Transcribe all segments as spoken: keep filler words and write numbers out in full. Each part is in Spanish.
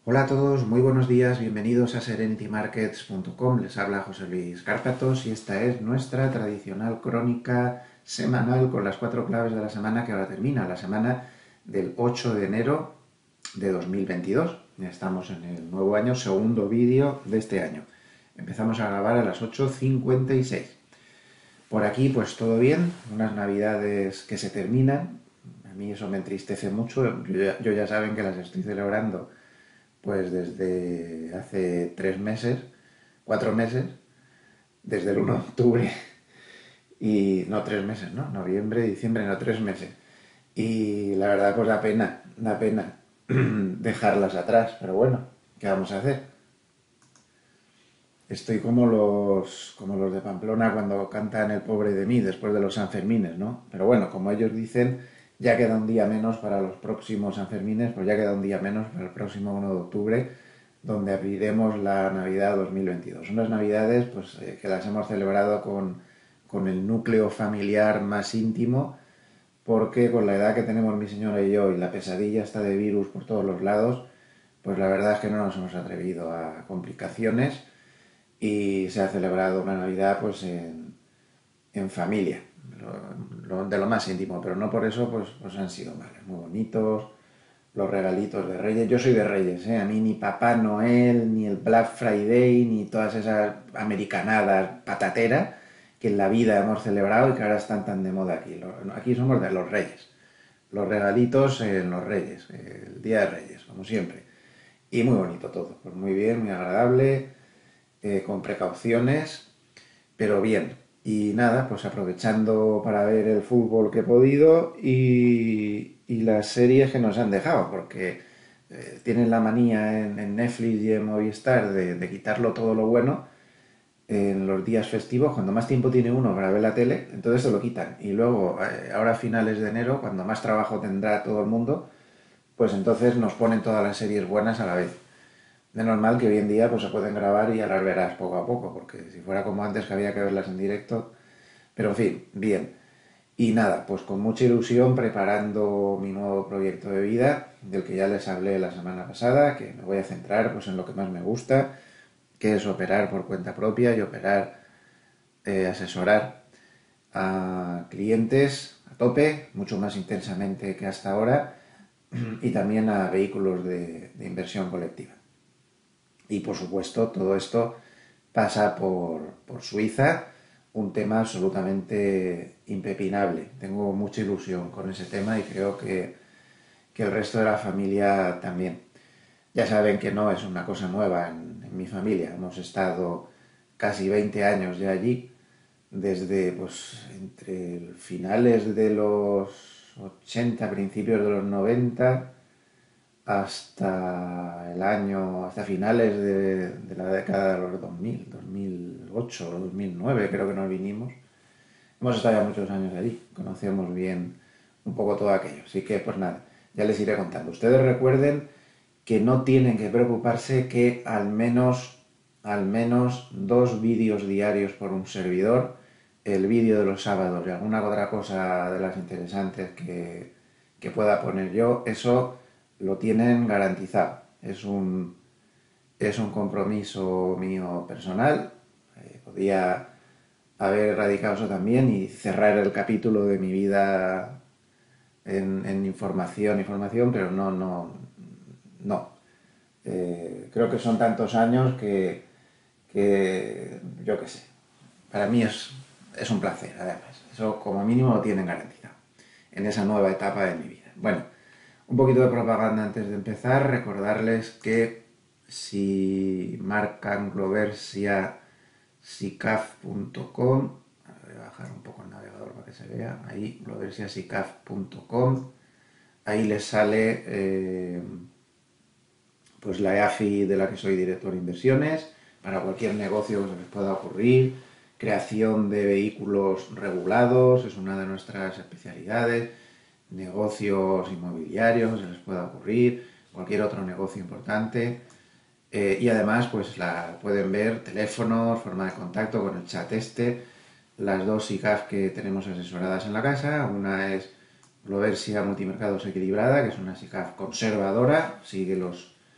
Hola a todos, muy buenos días, bienvenidos a serenity markets punto com. Les habla José Luis Cárpatos y esta es nuestra tradicional crónica semanal con las cuatro claves de la semana que ahora termina, la semana del ocho de enero de dos mil veintidós. Ya estamos en el nuevo año, segundo vídeo de este año. Empezamos a grabar a las ocho cincuenta y seis. Por aquí pues todo bien, unas navidades que se terminan. A mí eso me entristece mucho, yo ya, yo ya saben que las estoy celebrando pues desde hace tres meses, cuatro meses, desde el uno de octubre, y no tres meses, ¿no? Noviembre, diciembre, no tres meses. Y la verdad pues da pena, da pena dejarlas atrás, pero bueno, ¿qué vamos a hacer? Estoy como los, como los de Pamplona cuando cantan El pobre de mí después de los Sanfermines, ¿no? Pero bueno, como ellos dicen, ya queda un día menos para los próximos Sanfermines, pues ya queda un día menos para el próximo uno de octubre, donde abriremos la Navidad dos mil veintidós. Unas Navidades pues, eh, que las hemos celebrado con, con el núcleo familiar más íntimo, porque con la edad que tenemos mi señora y yo y la pesadilla está de virus por todos los lados, pues la verdad es que no nos hemos atrevido a complicaciones y se ha celebrado una Navidad pues en, en familia, lo, lo, de lo más íntimo, pero no por eso pues, pues han sido malos, muy bonitos, los regalitos de Reyes. Yo soy de Reyes, ¿eh? A mí ni Papá Noel, ni el Black Friday, ni todas esas americanadas patateras que en la vida hemos celebrado y que ahora están tan de moda aquí. Aquí somos de los Reyes. Los regalitos en los Reyes, el Día de Reyes, como siempre. Y muy bonito todo, pues muy bien, muy agradable, eh, con precauciones, pero bien. Y nada, pues aprovechando para ver el fútbol que he podido y, y las series que nos han dejado, porque eh, tienen la manía en, en Netflix y en Movistar de, de quitarlo todo lo bueno en los días festivos, cuando más tiempo tiene uno para ver la tele, entonces se lo quitan. Y luego, eh, ahora a finales de enero, cuando más trabajo tendrá todo el mundo, pues entonces nos ponen todas las series buenas a la vez. De normal que hoy en día pues se pueden grabar y ya las verás poco a poco, porque si fuera como antes que había que verlas en directo, pero en fin, bien. Y nada, pues con mucha ilusión preparando mi nuevo proyecto de vida, del que ya les hablé la semana pasada, que me voy a centrar pues en lo que más me gusta, que es operar por cuenta propia y operar, eh, asesorar a clientes a tope, mucho más intensamente que hasta ahora, y también a vehículos de, de inversión colectiva. Y por supuesto, todo esto pasa por, por Suiza, un tema absolutamente impepinable. Tengo mucha ilusión con ese tema y creo que, que el resto de la familia también. Ya saben que no es una cosa nueva en, en mi familia. Hemos estado casi veinte años ya allí, desde pues entre finales de los ochenta, principios de los noventa, hasta el año, hasta finales de, de la década de los dos mil, dos mil ocho o dos mil nueve creo que nos vinimos. Hemos estado ya muchos años allí, conocemos bien un poco todo aquello. Así que pues nada, ya les iré contando. Ustedes recuerden que no tienen que preocuparse que al menos, al menos dos vídeos diarios por un servidor, el vídeo de los sábados y alguna otra cosa de las interesantes que, que pueda poner yo, eso lo tienen garantizado. Es un, es un compromiso mío personal. Eh, podía haber erradicado eso también y cerrar el capítulo de mi vida en, en información, información, pero no, no, no. Eh, creo que son tantos años que, que yo qué sé, para mí es, es un placer, además. Eso como mínimo lo tienen garantizado en esa nueva etapa de mi vida. Bueno, un poquito de propaganda antes de empezar. Recordarles que si marcan Gloversia sicaf punto com, voy a bajar un poco el navegador para que se vea, ahí, gloversia sicaf punto com, ahí les sale eh, pues la E A F I de la que soy director de inversiones, para cualquier negocio que se les pueda ocurrir, creación de vehículos regulados, es una de nuestras especialidades, negocios inmobiliarios se les pueda ocurrir, cualquier otro negocio importante, eh, y además pues la pueden ver teléfonos, forma de contacto con el chat este, las dos I C A F que tenemos asesoradas en la casa. Una es Gloversia Multimercados Equilibrada, que es una S I C A F conservadora, sigue los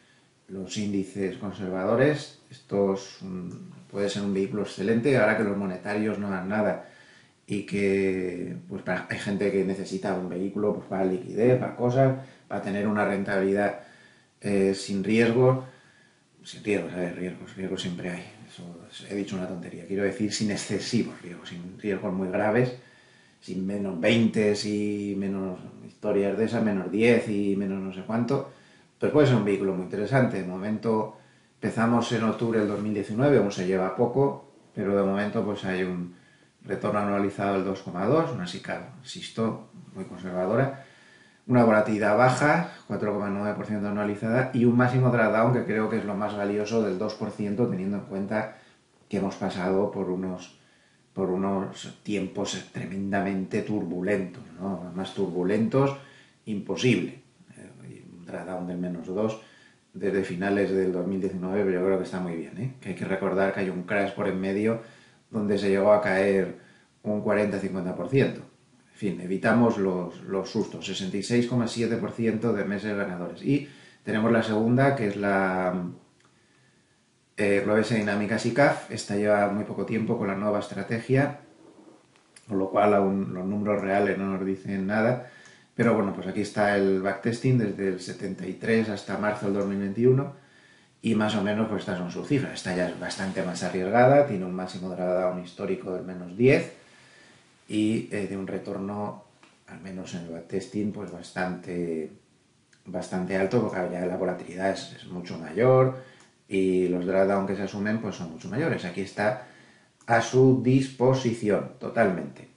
los índices conservadores. Esto es un- puede ser un vehículo excelente ahora que los monetarios no dan nada y que pues, para- hay gente que necesita un vehículo pues, para liquidez, para cosas, para tener una rentabilidad eh, sin riesgo. Sin riesgos, a ver, riesgos, riesgos siempre hay. Eso he dicho una tontería. Quiero decir sin excesivos riesgos, sin riesgos muy graves, sin menos veinte y menos historias de esas, menos diez y menos no sé cuánto. Pues puede ser un vehículo muy interesante. De momento empezamos en octubre del dos mil diecinueve, aún se lleva poco, pero de momento pues hay un retorno anualizado del dos coma dos, una SICAV, insisto, muy conservadora, una volatilidad baja, cuatro coma nueve por ciento anualizada, y un máximo drawdown que creo que es lo más valioso del dos por ciento, teniendo en cuenta que hemos pasado por unos, por unos tiempos tremendamente turbulentos, ¿no? Más turbulentos, imposible. Eh, un drawdown del menos dos desde finales del dos mil diecinueve, pero yo creo que está muy bien, ¿eh? Que hay que recordar que hay un crash por en medio donde se llegó a caer un cuarenta a cincuenta por ciento. En fin, evitamos los, los sustos, sesenta y seis coma siete por ciento de meses ganadores. Y tenemos la segunda, que es la eh, Globes Dinámica SICAV. Esta lleva muy poco tiempo con la nueva estrategia, con lo cual aún los números reales no nos dicen nada. Pero bueno, pues aquí está el backtesting desde el setenta y tres hasta marzo del dos mil veintiuno y más o menos pues estas son sus cifras. Esta ya es bastante más arriesgada, tiene un máximo drawdown histórico del menos diez y eh, de un retorno, al menos en el backtesting, pues bastante, bastante alto, porque ya la volatilidad es, es mucho mayor y los drawdown que se asumen pues son mucho mayores. Aquí está a su disposición totalmente.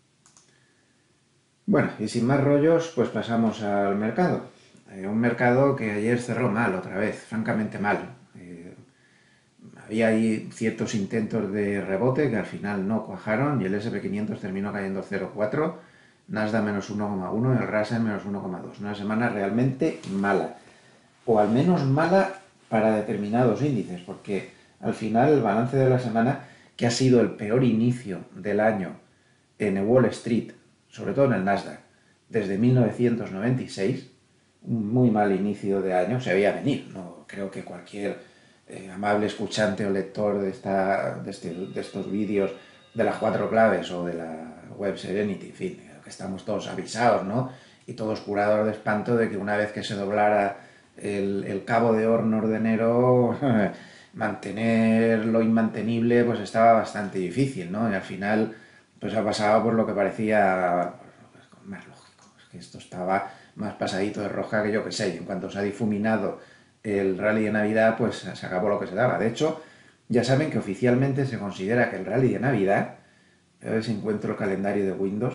Bueno, y sin más rollos, pues pasamos al mercado. Eh, un mercado que ayer cerró mal otra vez, francamente mal. Eh, había ahí ciertos intentos de rebote que al final no cuajaron y el ese and pe quinientos terminó cayendo cero coma cuatro, Nasdaq menos uno coma uno y el Russell menos uno coma dos. Una semana realmente mala, o al menos mala para determinados índices, porque al final el balance de la semana, que ha sido el peor inicio del año en Wall Street, sobre todo en el Nasdaq, desde mil novecientos noventa y seis, un muy mal inicio de año, se veía venir. No creo que cualquier eh, amable escuchante o lector de, esta, de, este, de estos vídeos de las cuatro claves o de la web Serenity, en fin, que estamos todos avisados, ¿no? Y todos curados de espanto de que una vez que se doblara el, el cabo de hornos de enero, mantener lo inmantenible pues estaba bastante difícil, ¿no? Y al final pues ha pasado por lo que parecía pues, más lógico, es que esto estaba más pasadito de roja que yo que sé, y en cuanto se ha difuminado el rally de Navidad, pues se acabó lo que se daba. De hecho, ya saben que oficialmente se considera que el rally de Navidad, a ver si encuentro el calendario de Windows.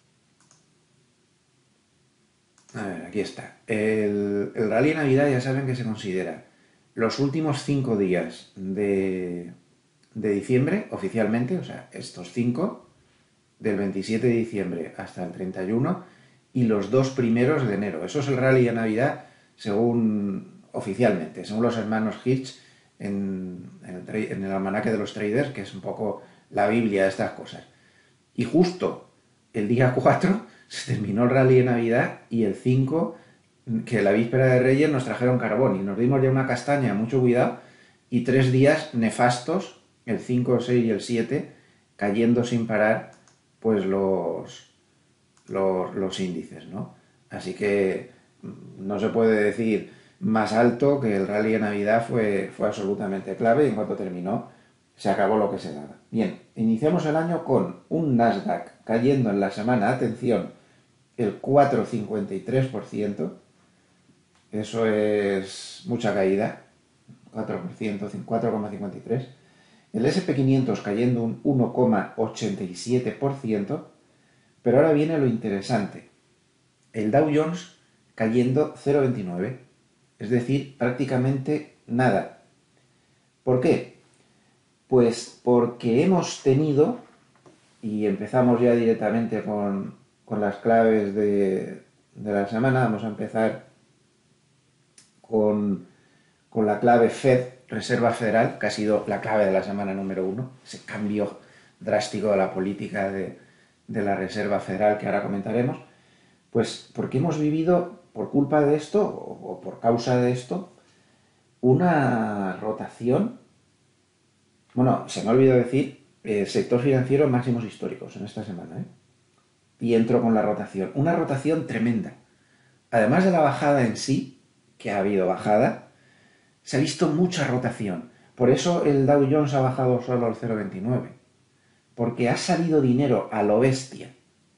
A ver, aquí está. El, el rally de Navidad ya saben que se considera los últimos cinco días de, de diciembre, oficialmente, o sea, estos cinco, del veintisiete de diciembre hasta el treinta y uno, y los dos primeros de enero. Eso es el rally de Navidad según oficialmente, según los hermanos Hitch en, en, el, en el almanaque de los traders, que es un poco la Biblia de estas cosas. Y justo el día cuatro se terminó el rally de Navidad y el cinco, que la víspera de Reyes nos trajeron carbón y nos dimos ya una castaña, mucho cuidado, y tres días nefastos, el cinco, el seis y el siete, cayendo sin parar pues los, los, los índices, ¿no? Así que no se puede decir más alto que el rally de Navidad fue, fue absolutamente clave y en cuanto terminó se acabó lo que se daba. Bien, iniciamos el año con un Nasdaq cayendo en la semana, atención, el cuatro coma cincuenta y tres por ciento, eso es mucha caída, cuatro por ciento, cuatro coma cincuenta y tres por ciento, el ese and pe quinientos cayendo un uno coma ochenta y siete por ciento, pero ahora viene lo interesante, el Dow Jones cayendo cero coma veintinueve por ciento, es decir, prácticamente nada. ¿Por qué? Pues porque hemos tenido, y empezamos ya directamente con, con las claves de, de la semana, vamos a empezar con, con la clave Fed, Reserva Federal, que ha sido la clave de la semana número uno, ese cambio drástico de la política de, de la Reserva Federal que ahora comentaremos. Pues porque hemos vivido, por culpa de esto, o, o por causa de esto, una rotación. Bueno, se me ha olvidado decir, eh, sector financiero máximos históricos en esta semana, ¿eh? Y entro con la rotación. Una rotación tremenda. Además de la bajada en sí, que ha habido bajada, se ha visto mucha rotación. Por eso el Dow Jones ha bajado solo al cero coma veintinueve. Porque ha salido dinero a lo bestia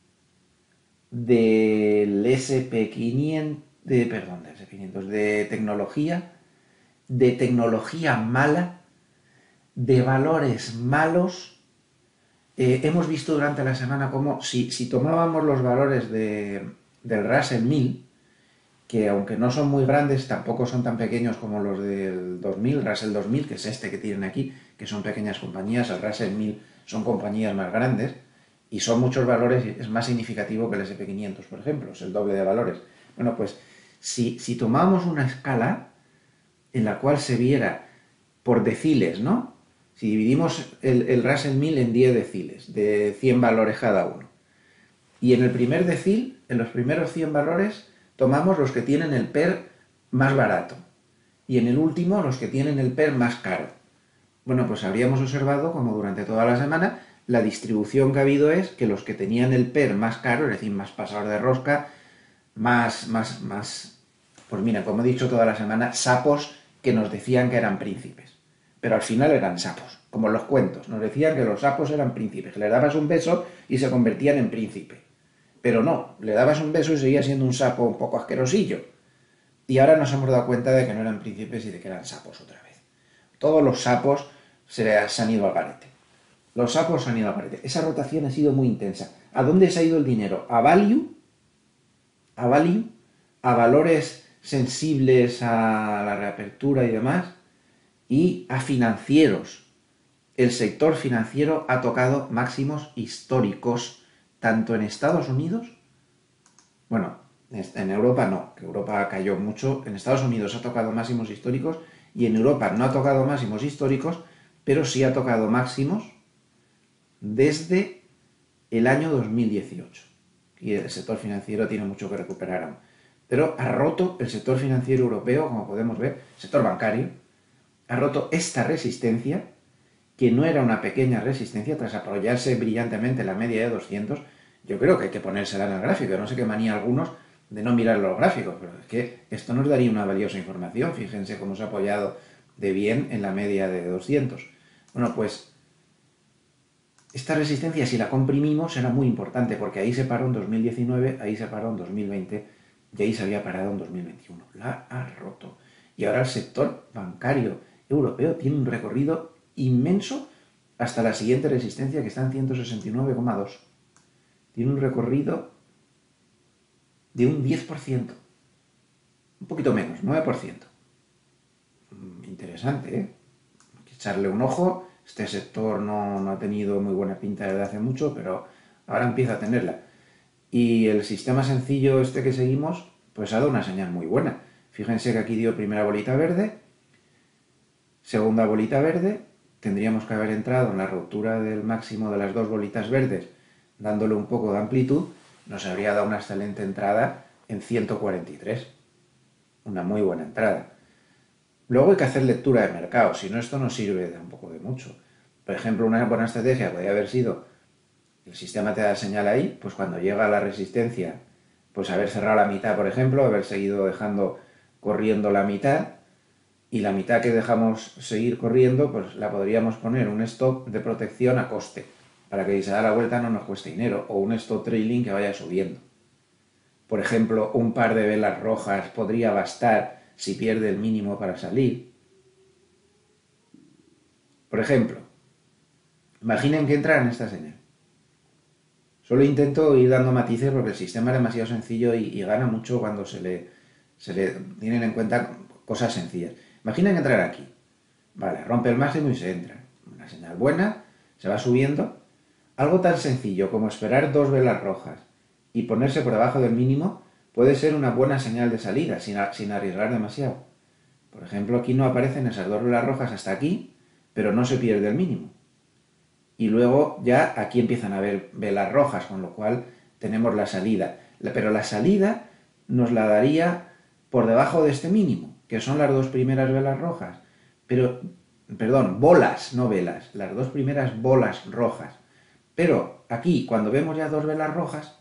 del ese pe quinientos, de, perdón, del ese pe quinientos, de tecnología, de tecnología mala, de valores malos. Eh, hemos visto durante la semana cómo si, si tomábamos los valores de, del Russell mil, que aunque no son muy grandes, tampoco son tan pequeños como los del dos mil, Russell dos mil, que es este que tienen aquí, que son pequeñas compañías, el Russell mil son compañías más grandes, y son muchos valores, y es más significativo que el ese pe quinientos, por ejemplo, es el doble de valores. Bueno, pues si, si tomamos una escala en la cual se viera por deciles, ¿no? Si dividimos el, el Russell mil en diez deciles, de cien valores cada uno, y en el primer decil, en los primeros cien valores, tomamos los que tienen el P E R más barato, y en el último los que tienen el P E R más caro. Bueno, pues habríamos observado como durante toda la semana la distribución que ha habido es que los que tenían el P E R más caro, es decir, más pasador de rosca, más, más, más, pues mira, como he dicho toda la semana, sapos que nos decían que eran príncipes. Pero al final eran sapos, como en los cuentos. Nos decían que los sapos eran príncipes, que les dabas un beso y se convertían en príncipe. Pero no, le dabas un beso y seguía siendo un sapo un poco asquerosillo. Y ahora nos hemos dado cuenta de que no eran príncipes y de que eran sapos otra vez. Todos los sapos se, se han ido al garete. Los sapos se han ido al garete. Esa rotación ha sido muy intensa. ¿A dónde se ha ido el dinero? A value, a value, a valores sensibles a la reapertura y demás, y a financieros. El sector financiero ha tocado máximos históricos, tanto en Estados Unidos, bueno, en Europa no, que Europa cayó mucho, en Estados Unidos ha tocado máximos históricos y en Europa no ha tocado máximos históricos, pero sí ha tocado máximos desde el año dos mil dieciocho. Y el sector financiero tiene mucho que recuperar aún. Pero ha roto el sector financiero europeo, como podemos ver, sector bancario, ha roto esta resistencia, que no era una pequeña resistencia, tras apoyarse brillantemente la media de doscientos. Yo creo que hay que ponérsela en el gráfico. No sé qué manía algunos de no mirar los gráficos, pero es que esto nos daría una valiosa información. Fíjense cómo se ha apoyado de bien en la media de doscientos. Bueno, pues esta resistencia, si la comprimimos, será muy importante, porque ahí se paró en dos mil diecinueve, ahí se paró en dos mil veinte y ahí se había parado en dos mil veintiuno. La ha roto. Y ahora el sector bancario europeo tiene un recorrido inmenso hasta la siguiente resistencia, que está en ciento sesenta y nueve coma dos. Tiene un recorrido de un diez por ciento. Un poquito menos, nueve por ciento. Interesante, ¿eh? Hay que echarle un ojo. Este sector no, no ha tenido muy buena pinta desde hace mucho, pero ahora empieza a tenerla. Y el sistema sencillo este que seguimos, pues ha dado una señal muy buena. Fíjense que aquí dio primera bolita verde, segunda bolita verde. Tendríamos que haber entrado en la ruptura del máximo de las dos bolitas verdes, dándole un poco de amplitud. Nos habría dado una excelente entrada en ciento cuarenta y tres. Una muy buena entrada. Luego hay que hacer lectura de mercado, si no esto no sirve tampoco de mucho. Por ejemplo, una buena estrategia podría haber sido, el sistema te da señal ahí, pues cuando llega a la resistencia, pues haber cerrado la mitad, por ejemplo, haber seguido dejando corriendo la mitad, y la mitad que dejamos seguir corriendo, pues la podríamos poner un stop de protección a coste, para que si se da la vuelta no nos cueste dinero, o un stop trailing que vaya subiendo. Por ejemplo, un par de velas rojas podría bastar si pierde el mínimo para salir. Por ejemplo, imaginen que entra en esta señal. Solo intento ir dando matices porque el sistema es demasiado sencillo y, y gana mucho cuando se le, se le tienen en cuenta cosas sencillas. Imaginen entrar aquí. Vale, rompe el máximo y se entra. Una señal buena, se va subiendo. Algo tan sencillo como esperar dos velas rojas y ponerse por debajo del mínimo puede ser una buena señal de salida, sin, sin arriesgar demasiado. Por ejemplo, aquí no aparecen esas dos velas rojas hasta aquí, pero no se pierde el mínimo. Y luego ya aquí empiezan a haber velas rojas, con lo cual tenemos la salida. Pero la salida nos la daría por debajo de este mínimo. que son las dos primeras velas rojas, pero, perdón, bolas, no velas, las dos primeras bolas rojas. Pero aquí, cuando vemos ya dos velas rojas,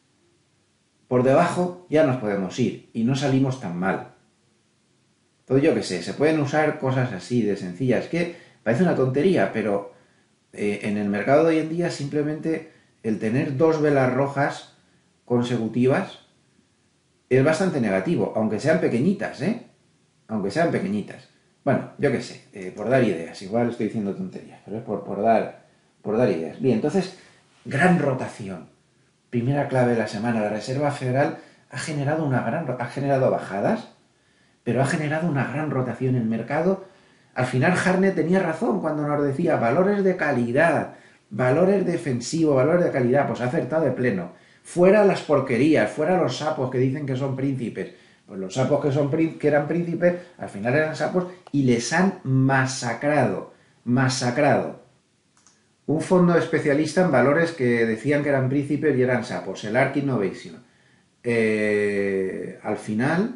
por debajo ya nos podemos ir y no salimos tan mal. Entonces yo qué sé, se pueden usar cosas así de sencillas, que parece una tontería, pero eh, en el mercado de hoy en día simplemente el tener dos velas rojas consecutivas es bastante negativo, aunque sean pequeñitas, ¿eh? Aunque sean pequeñitas. Bueno, yo qué sé, eh, por dar ideas, igual estoy diciendo tonterías, pero es por, por, dar, por dar ideas. Bien, entonces, gran rotación. Primera clave de la semana, la Reserva Federal ha generado una gran, ha generado bajadas, pero ha generado una gran rotación en el mercado. Al final Hartnett tenía razón cuando nos decía valores de calidad, valores defensivos, valores de calidad, pues ha acertado de pleno. Fuera las porquerías, fuera los sapos que dicen que son príncipes. Pues los sapos que, son, que eran príncipes, al final eran sapos y les han masacrado, masacrado. Un fondo especialista en valores que decían que eran príncipes y eran sapos, el Ark Innovation. Eh, al final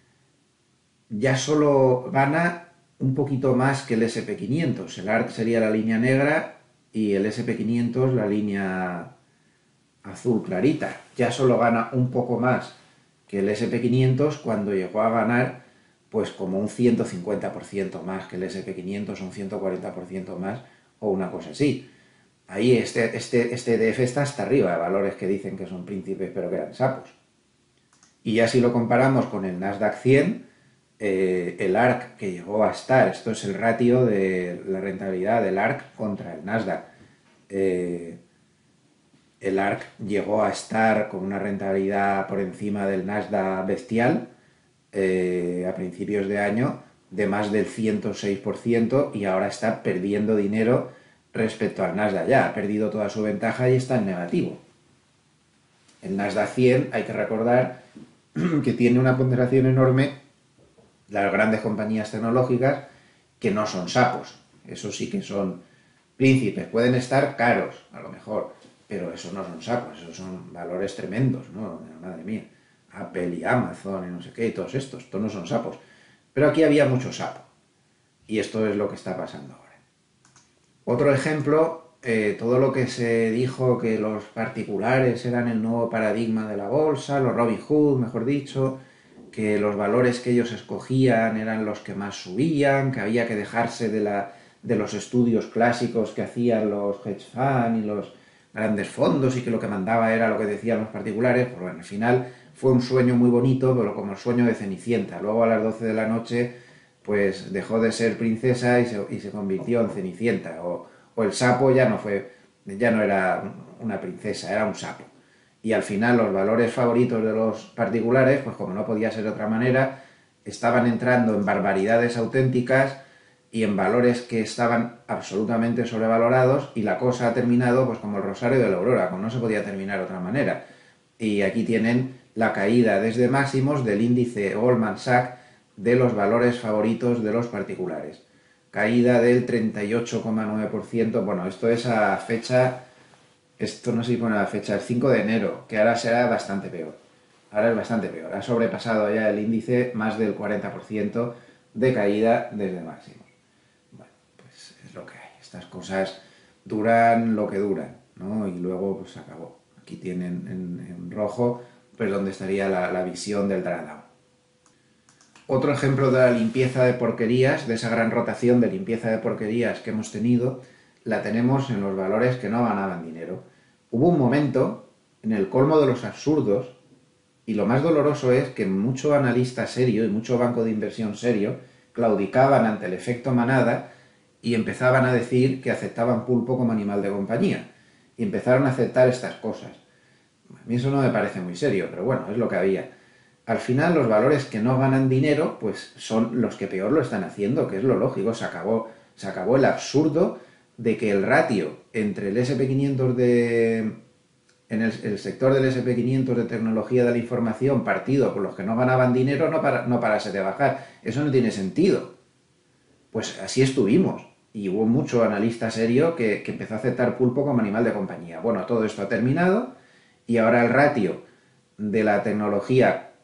ya solo gana un poquito más que el ese and pe quinientos. El Ark sería la línea negra y el ese and pe quinientos la línea azul clarita. Ya solo gana un poco más que el ese and pe quinientos cuando llegó a ganar pues como un ciento cincuenta por ciento más que el ese and pe quinientos, un ciento cuarenta por ciento más o una cosa así. Ahí este, este, este E T F está hasta arriba de valores que dicen que son príncipes pero que eran sapos. Y ya si lo comparamos con el Nasdaq cien, eh, el Ark que llegó a estar, esto es el ratio de la rentabilidad del Ark contra el Nasdaq, eh, el Ark llegó a estar con una rentabilidad por encima del Nasdaq bestial eh, a principios de año de más del ciento seis por ciento y ahora está perdiendo dinero respecto al Nasdaq ya, ha perdido toda su ventaja y está en negativo. El Nasdaq cien, hay que recordar que tiene una ponderación enorme las grandes compañías tecnológicas que no son sapos, eso sí que son príncipes, pueden estar caros a lo mejor, pero eso no son sapos, esos son valores tremendos, ¿no? Madre mía, Apple y Amazon y no sé qué, y todos estos, estos no son sapos. Pero aquí había mucho sapo, y esto es lo que está pasando ahora. Otro ejemplo, eh, todo lo que se dijo que los particulares eran el nuevo paradigma de la bolsa, los Robin Hood, mejor dicho, que los valores que ellos escogían eran los que más subían, que había que dejarse de, la, de los estudios clásicos que hacían los hedge funds y los grandes fondos y que lo que mandaba era lo que decían los particulares. Pues bueno, al final fue un sueño muy bonito, pero como el sueño de Cenicienta. Luego a las doce de la noche pues dejó de ser princesa y se, y se convirtió en Cenicienta. O, o el sapo ya no fue, ya no era una princesa, era un sapo. Y al final los valores favoritos de los particulares, pues como no podía ser de otra manera, estaban entrando en barbaridades auténticas y en valores que estaban absolutamente sobrevalorados, y la cosa ha terminado pues como el rosario de la aurora, como no se podía terminar de otra manera. Y aquí tienen la caída desde máximos del índice Goldman Sachs de los valores favoritos de los particulares. Caída del treinta y ocho coma nueve por ciento, bueno, esto es a fecha, esto no sé si pone la fecha, el cinco de enero, que ahora será bastante peor. Ahora es bastante peor, ha sobrepasado ya el índice más del cuarenta por ciento de caída desde máximos. Bueno, pues es lo que hay. Estas cosas duran lo que duran, ¿no? Y luego pues se acabó. Aquí tienen en, en rojo pues donde estaría la, la visión del drawdown. Otro ejemplo de la limpieza de porquerías, de esa gran rotación de limpieza de porquerías que hemos tenido, la tenemos en los valores que no ganaban dinero. Hubo un momento en el colmo de los absurdos, y lo más doloroso es que mucho analista serio y mucho banco de inversión serio claudicaban ante el efecto manada y empezaban a decir que aceptaban pulpo como animal de compañía. Y empezaron a aceptar estas cosas. A mí eso no me parece muy serio, pero bueno, es lo que había. Al final los valores que no ganan dinero pues son los que peor lo están haciendo, que es lo lógico. Se acabó, se acabó el absurdo de que el ratio entre el ese and pe quinientos de... en el, el sector del ese and pe quinientos de tecnología de la información partido por los que no ganaban dinero no, para, no parase de bajar. Eso no tiene sentido. Pues así estuvimos. Y hubo mucho analista serio que, que empezó a aceptar pulpo como animal de compañía. Bueno, todo esto ha terminado y ahora el ratio de la tecnología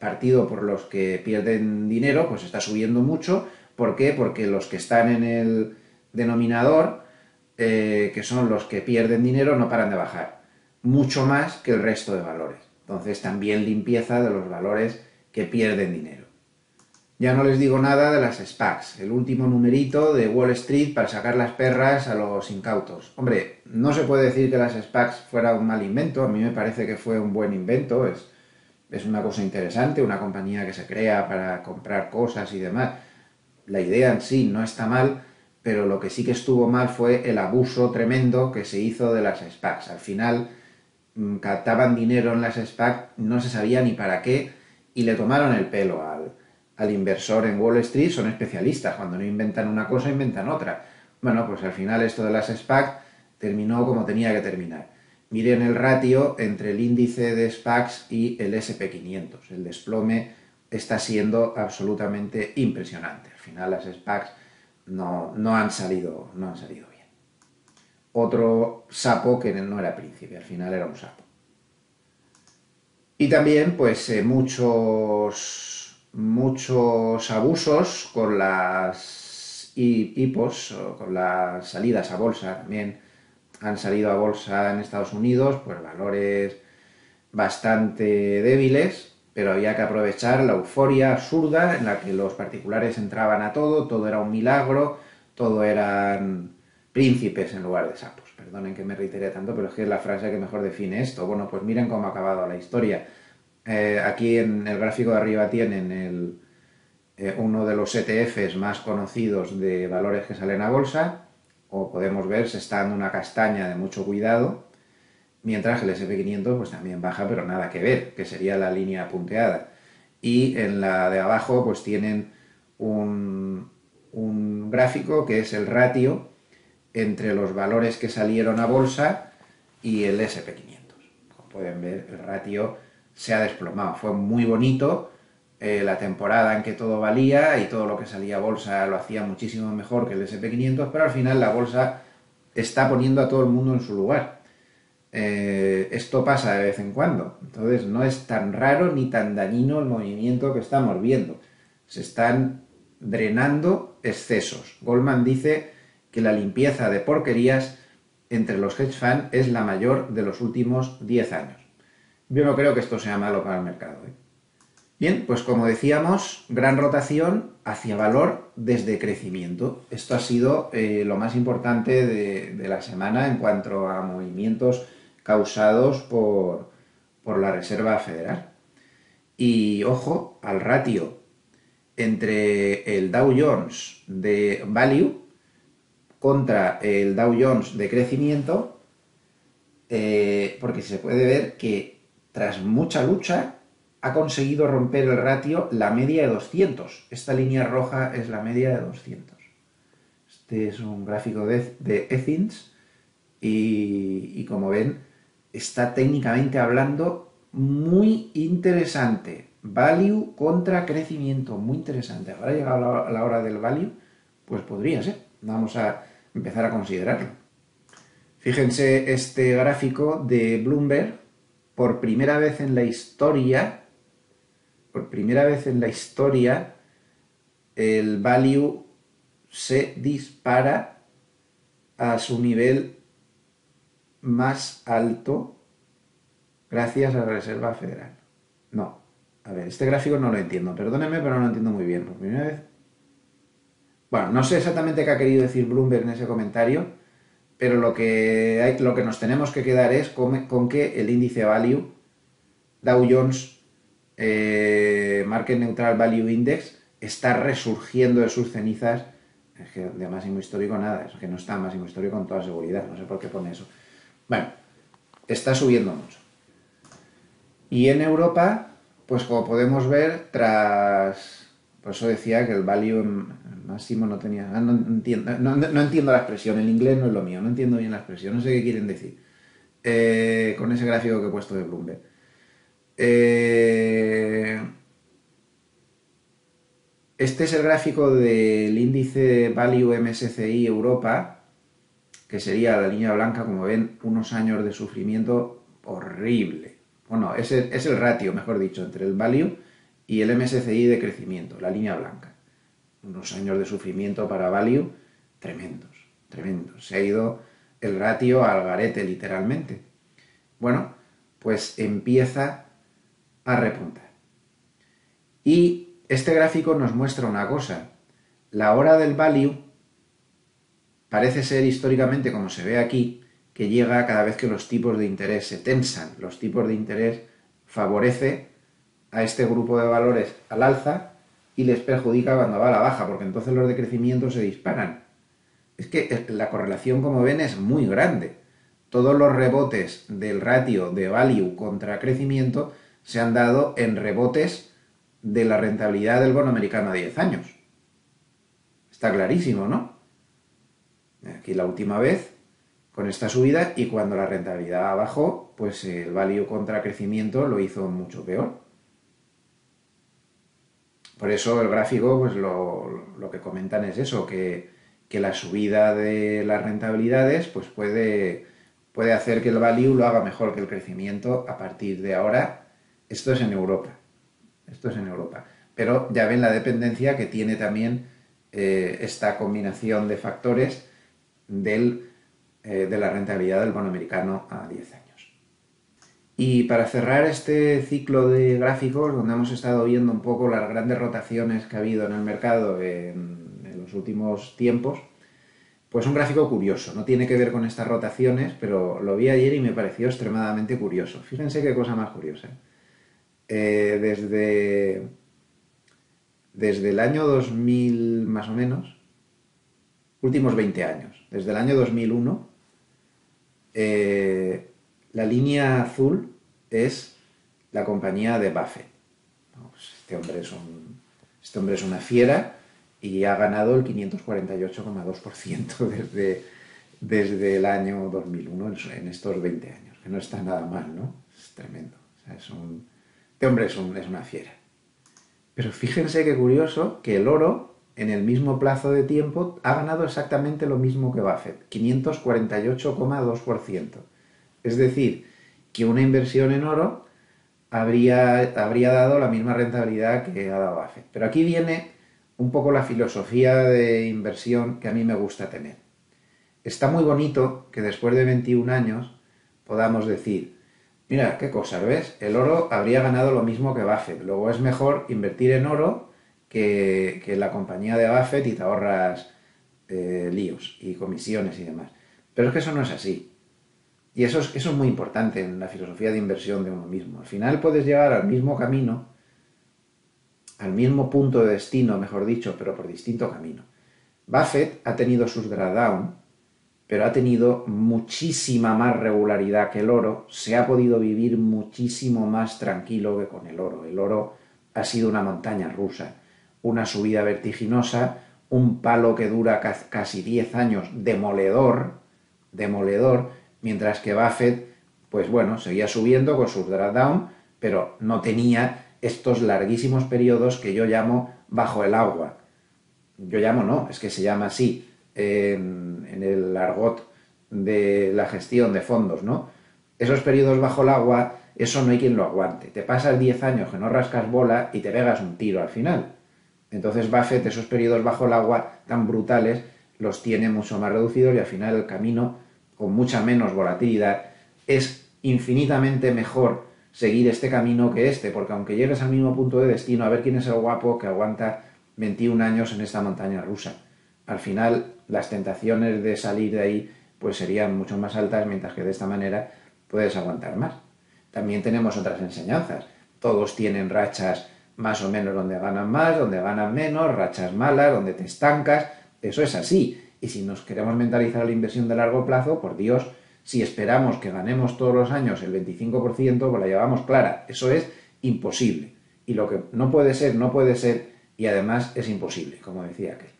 partido por los que pierden dinero, pues está subiendo mucho. ¿Por qué? Porque los que están en el denominador, eh, que son los que pierden dinero, no paran de bajar. Mucho más que el resto de valores. Entonces también limpieza de los valores que pierden dinero. Ya no les digo nada de las SPACs, el último numerito de Wall Street para sacar las perras a los incautos. Hombre, no se puede decir que las SPACs fuera un mal invento, a mí me parece que fue un buen invento, es, es una cosa interesante, una compañía que se crea para comprar cosas y demás. La idea en sí no está mal, pero lo que sí que estuvo mal fue el abuso tremendo que se hizo de las SPACs. Al final captaban dinero en las SPAC, no se sabía ni para qué, y le tomaron el pelo al, al inversor en Wall Street. Son especialistas, cuando no inventan una cosa, inventan otra. Bueno, pues al final esto de las SPAC terminó como tenía que terminar. Miren el ratio entre el índice de SPACs y el ese and pe quinientos. El desplome está siendo absolutamente impresionante. Al final las SPACs no, no, han, salido, no han salido bien. Otro sapo que no era príncipe, al final era un sapo. Y también, pues, eh, muchos, muchos abusos con las I P Os, o con las salidas a bolsa. También han salido a bolsa en Estados Unidos, pues valores bastante débiles, pero había que aprovechar la euforia absurda en la que los particulares entraban a todo, todo era un milagro, todo eran príncipes en lugar de sapos. Perdonen que me reitere tanto, pero es que es la frase que mejor define esto. Bueno, pues miren cómo ha acabado la historia. Eh, aquí en el gráfico de arriba tienen el, eh, uno de los E T Fs más conocidos de valores que salen a bolsa. Como podemos ver, se está dando una castaña de mucho cuidado, mientras que el ese and pe quinientos pues también baja, pero nada que ver, que sería la línea punteada. Y en la de abajo pues tienen un, un gráfico que es el ratio entre los valores que salieron a bolsa y el ese and pe quinientos. Como pueden ver, el ratio se ha desplomado. Fue muy bonito eh, la temporada en que todo valía y todo lo que salía a bolsa lo hacía muchísimo mejor que el ese and pe quinientos, pero al final la bolsa está poniendo a todo el mundo en su lugar. Eh, esto pasa de vez en cuando, entonces no es tan raro ni tan dañino el movimiento que estamos viendo. Se están drenando excesos. Goldman dice que la limpieza de porquerías entre los hedge funds es la mayor de los últimos diez años. Yo no creo que esto sea malo para el mercado, ¿eh? Bien, pues como decíamos, gran rotación hacia valor desde crecimiento. Esto ha sido eh, lo más importante de, de la semana en cuanto a movimientos causados por, por la Reserva Federal. Y ojo al ratio entre el Dow Jones de Value contra el Dow Jones de crecimiento, eh, porque se puede ver que tras mucha lucha ha conseguido romper el ratio la media de doscientos. Esta línea roja es la media de doscientos. Este es un gráfico de, de Ethins y, y como ven, está técnicamente hablando muy interesante. Value contra crecimiento, muy interesante. Ahora llegado la, la hora del value, pues podría ser. Vamos a empezar a considerarlo. Fíjense este gráfico de Bloomberg. Por primera vez en la historia, por primera vez en la historia, el value se dispara a su nivel más alto gracias a la Reserva Federal. No, a ver, este gráfico no lo entiendo, perdónenme, pero no lo entiendo muy bien. Por primera vez... Bueno, no sé exactamente qué ha querido decir Bloomberg en ese comentario, pero lo que, hay, lo que nos tenemos que quedar es con, con que el índice Value, Dow Jones eh, Market Neutral Value Index, está resurgiendo de sus cenizas. Es que de máximo histórico nada, es que no está en máximo histórico con toda seguridad, no sé por qué pone eso. Bueno, está subiendo mucho. Y en Europa, pues como podemos ver, tras... Por eso decía que el value en máximo no tenía... No entiendo, no, no entiendo la expresión, el inglés no es lo mío, no entiendo bien la expresión, no sé qué quieren decir. Eh, con ese gráfico que he puesto de Bloomberg. Eh, este es el gráfico del índice Value M S C I Europa, que sería la línea blanca, como ven, unos años de sufrimiento horrible. Bueno, es el, es el ratio, mejor dicho, entre el Value y el M S C I de crecimiento, la línea blanca. Unos años de sufrimiento para Value tremendos, tremendos. Se ha ido el ratio al garete literalmente. Bueno, pues empieza a repuntar. Y este gráfico nos muestra una cosa. La hora del Value parece ser históricamente, como se ve aquí, que llega cada vez que los tipos de interés se tensan. Los tipos de interés favorece a este grupo de valores al alza y les perjudica cuando va a la baja, porque entonces los de crecimiento se disparan. Es que la correlación, como ven, es muy grande. Todos los rebotes del ratio de value contra crecimiento se han dado en rebotes de la rentabilidad del bono americano a diez años. Está clarísimo, ¿no? Aquí la última vez, con esta subida, y cuando la rentabilidad bajó, pues el value contra crecimiento lo hizo mucho peor. Por eso el gráfico, pues lo, lo que comentan es eso, que, que la subida de las rentabilidades pues puede, puede hacer que el value lo haga mejor que el crecimiento a partir de ahora. Esto es en Europa. Esto es en Europa. Pero ya ven la dependencia que tiene también eh, esta combinación de factores del, eh, de la rentabilidad del bono americano a diez años. Y para cerrar este ciclo de gráficos, donde hemos estado viendo un poco las grandes rotaciones que ha habido en el mercado en, en los últimos tiempos, pues un gráfico curioso. No tiene que ver con estas rotaciones, pero lo vi ayer y me pareció extremadamente curioso. Fíjense qué cosa más curiosa. Eh, desde, desde el año dos mil, más o menos, últimos veinte años, desde el año dos mil uno, eh, la línea azul es la compañía de Buffett. Este hombre es, un, este hombre es una fiera y ha ganado el quinientos cuarenta y ocho coma dos por ciento desde, desde el año dos mil uno en estos veinte años, que no está nada mal, ¿no? Es tremendo. O sea, es un, este hombre es, un, es una fiera. Pero fíjense qué curioso que el oro, en el mismo plazo de tiempo, ha ganado exactamente lo mismo que Buffett, quinientos cuarenta y ocho coma dos por ciento. Es decir, que una inversión en oro habría, habría dado la misma rentabilidad que ha dado Buffett. Pero aquí viene un poco la filosofía de inversión que a mí me gusta tener. Está muy bonito que después de veintiún años podamos decir, mira, qué cosa, ¿ves? El oro habría ganado lo mismo que Buffett. Luego es mejor invertir en oro que, que en la compañía de Buffett y te ahorras eh, líos y comisiones y demás. Pero es que eso no es así. Y eso es, eso es muy importante en la filosofía de inversión de uno mismo. Al final puedes llegar al mismo camino, al mismo punto de destino, mejor dicho, pero por distinto camino. Buffett ha tenido sus drawdown, pero ha tenido muchísima más regularidad que el oro, se ha podido vivir muchísimo más tranquilo que con el oro. El oro ha sido una montaña rusa, una subida vertiginosa, un palo que dura casi diez años, demoledor, demoledor, mientras que Buffett, pues bueno, seguía subiendo con sus drawdown, pero no tenía estos larguísimos periodos que yo llamo bajo el agua. Yo llamo no, es que se llama así en, en el argot de la gestión de fondos, ¿no? Esos periodos bajo el agua, eso no hay quien lo aguante. Te pasas diez años que no rascas bola y te pegas un tiro al final. Entonces Buffett, esos periodos bajo el agua tan brutales, los tiene mucho más reducidos y al final el camino, con mucha menos volatilidad, es infinitamente mejor seguir este camino que este, porque aunque llegues al mismo punto de destino, a ver quién es el guapo que aguanta veintiún años en esta montaña rusa. Al final, las tentaciones de salir de ahí pues serían mucho más altas, mientras que de esta manera puedes aguantar más. También tenemos otras enseñanzas. Todos tienen rachas más o menos donde ganan más, donde ganan menos, rachas malas, donde te estancas. Eso es así. Y si nos queremos mentalizar la inversión de largo plazo, por Dios, si esperamos que ganemos todos los años el veinticinco por ciento, pues la llevamos clara. Eso es imposible. Y lo que no puede ser, no puede ser, y además es imposible, como decía aquel.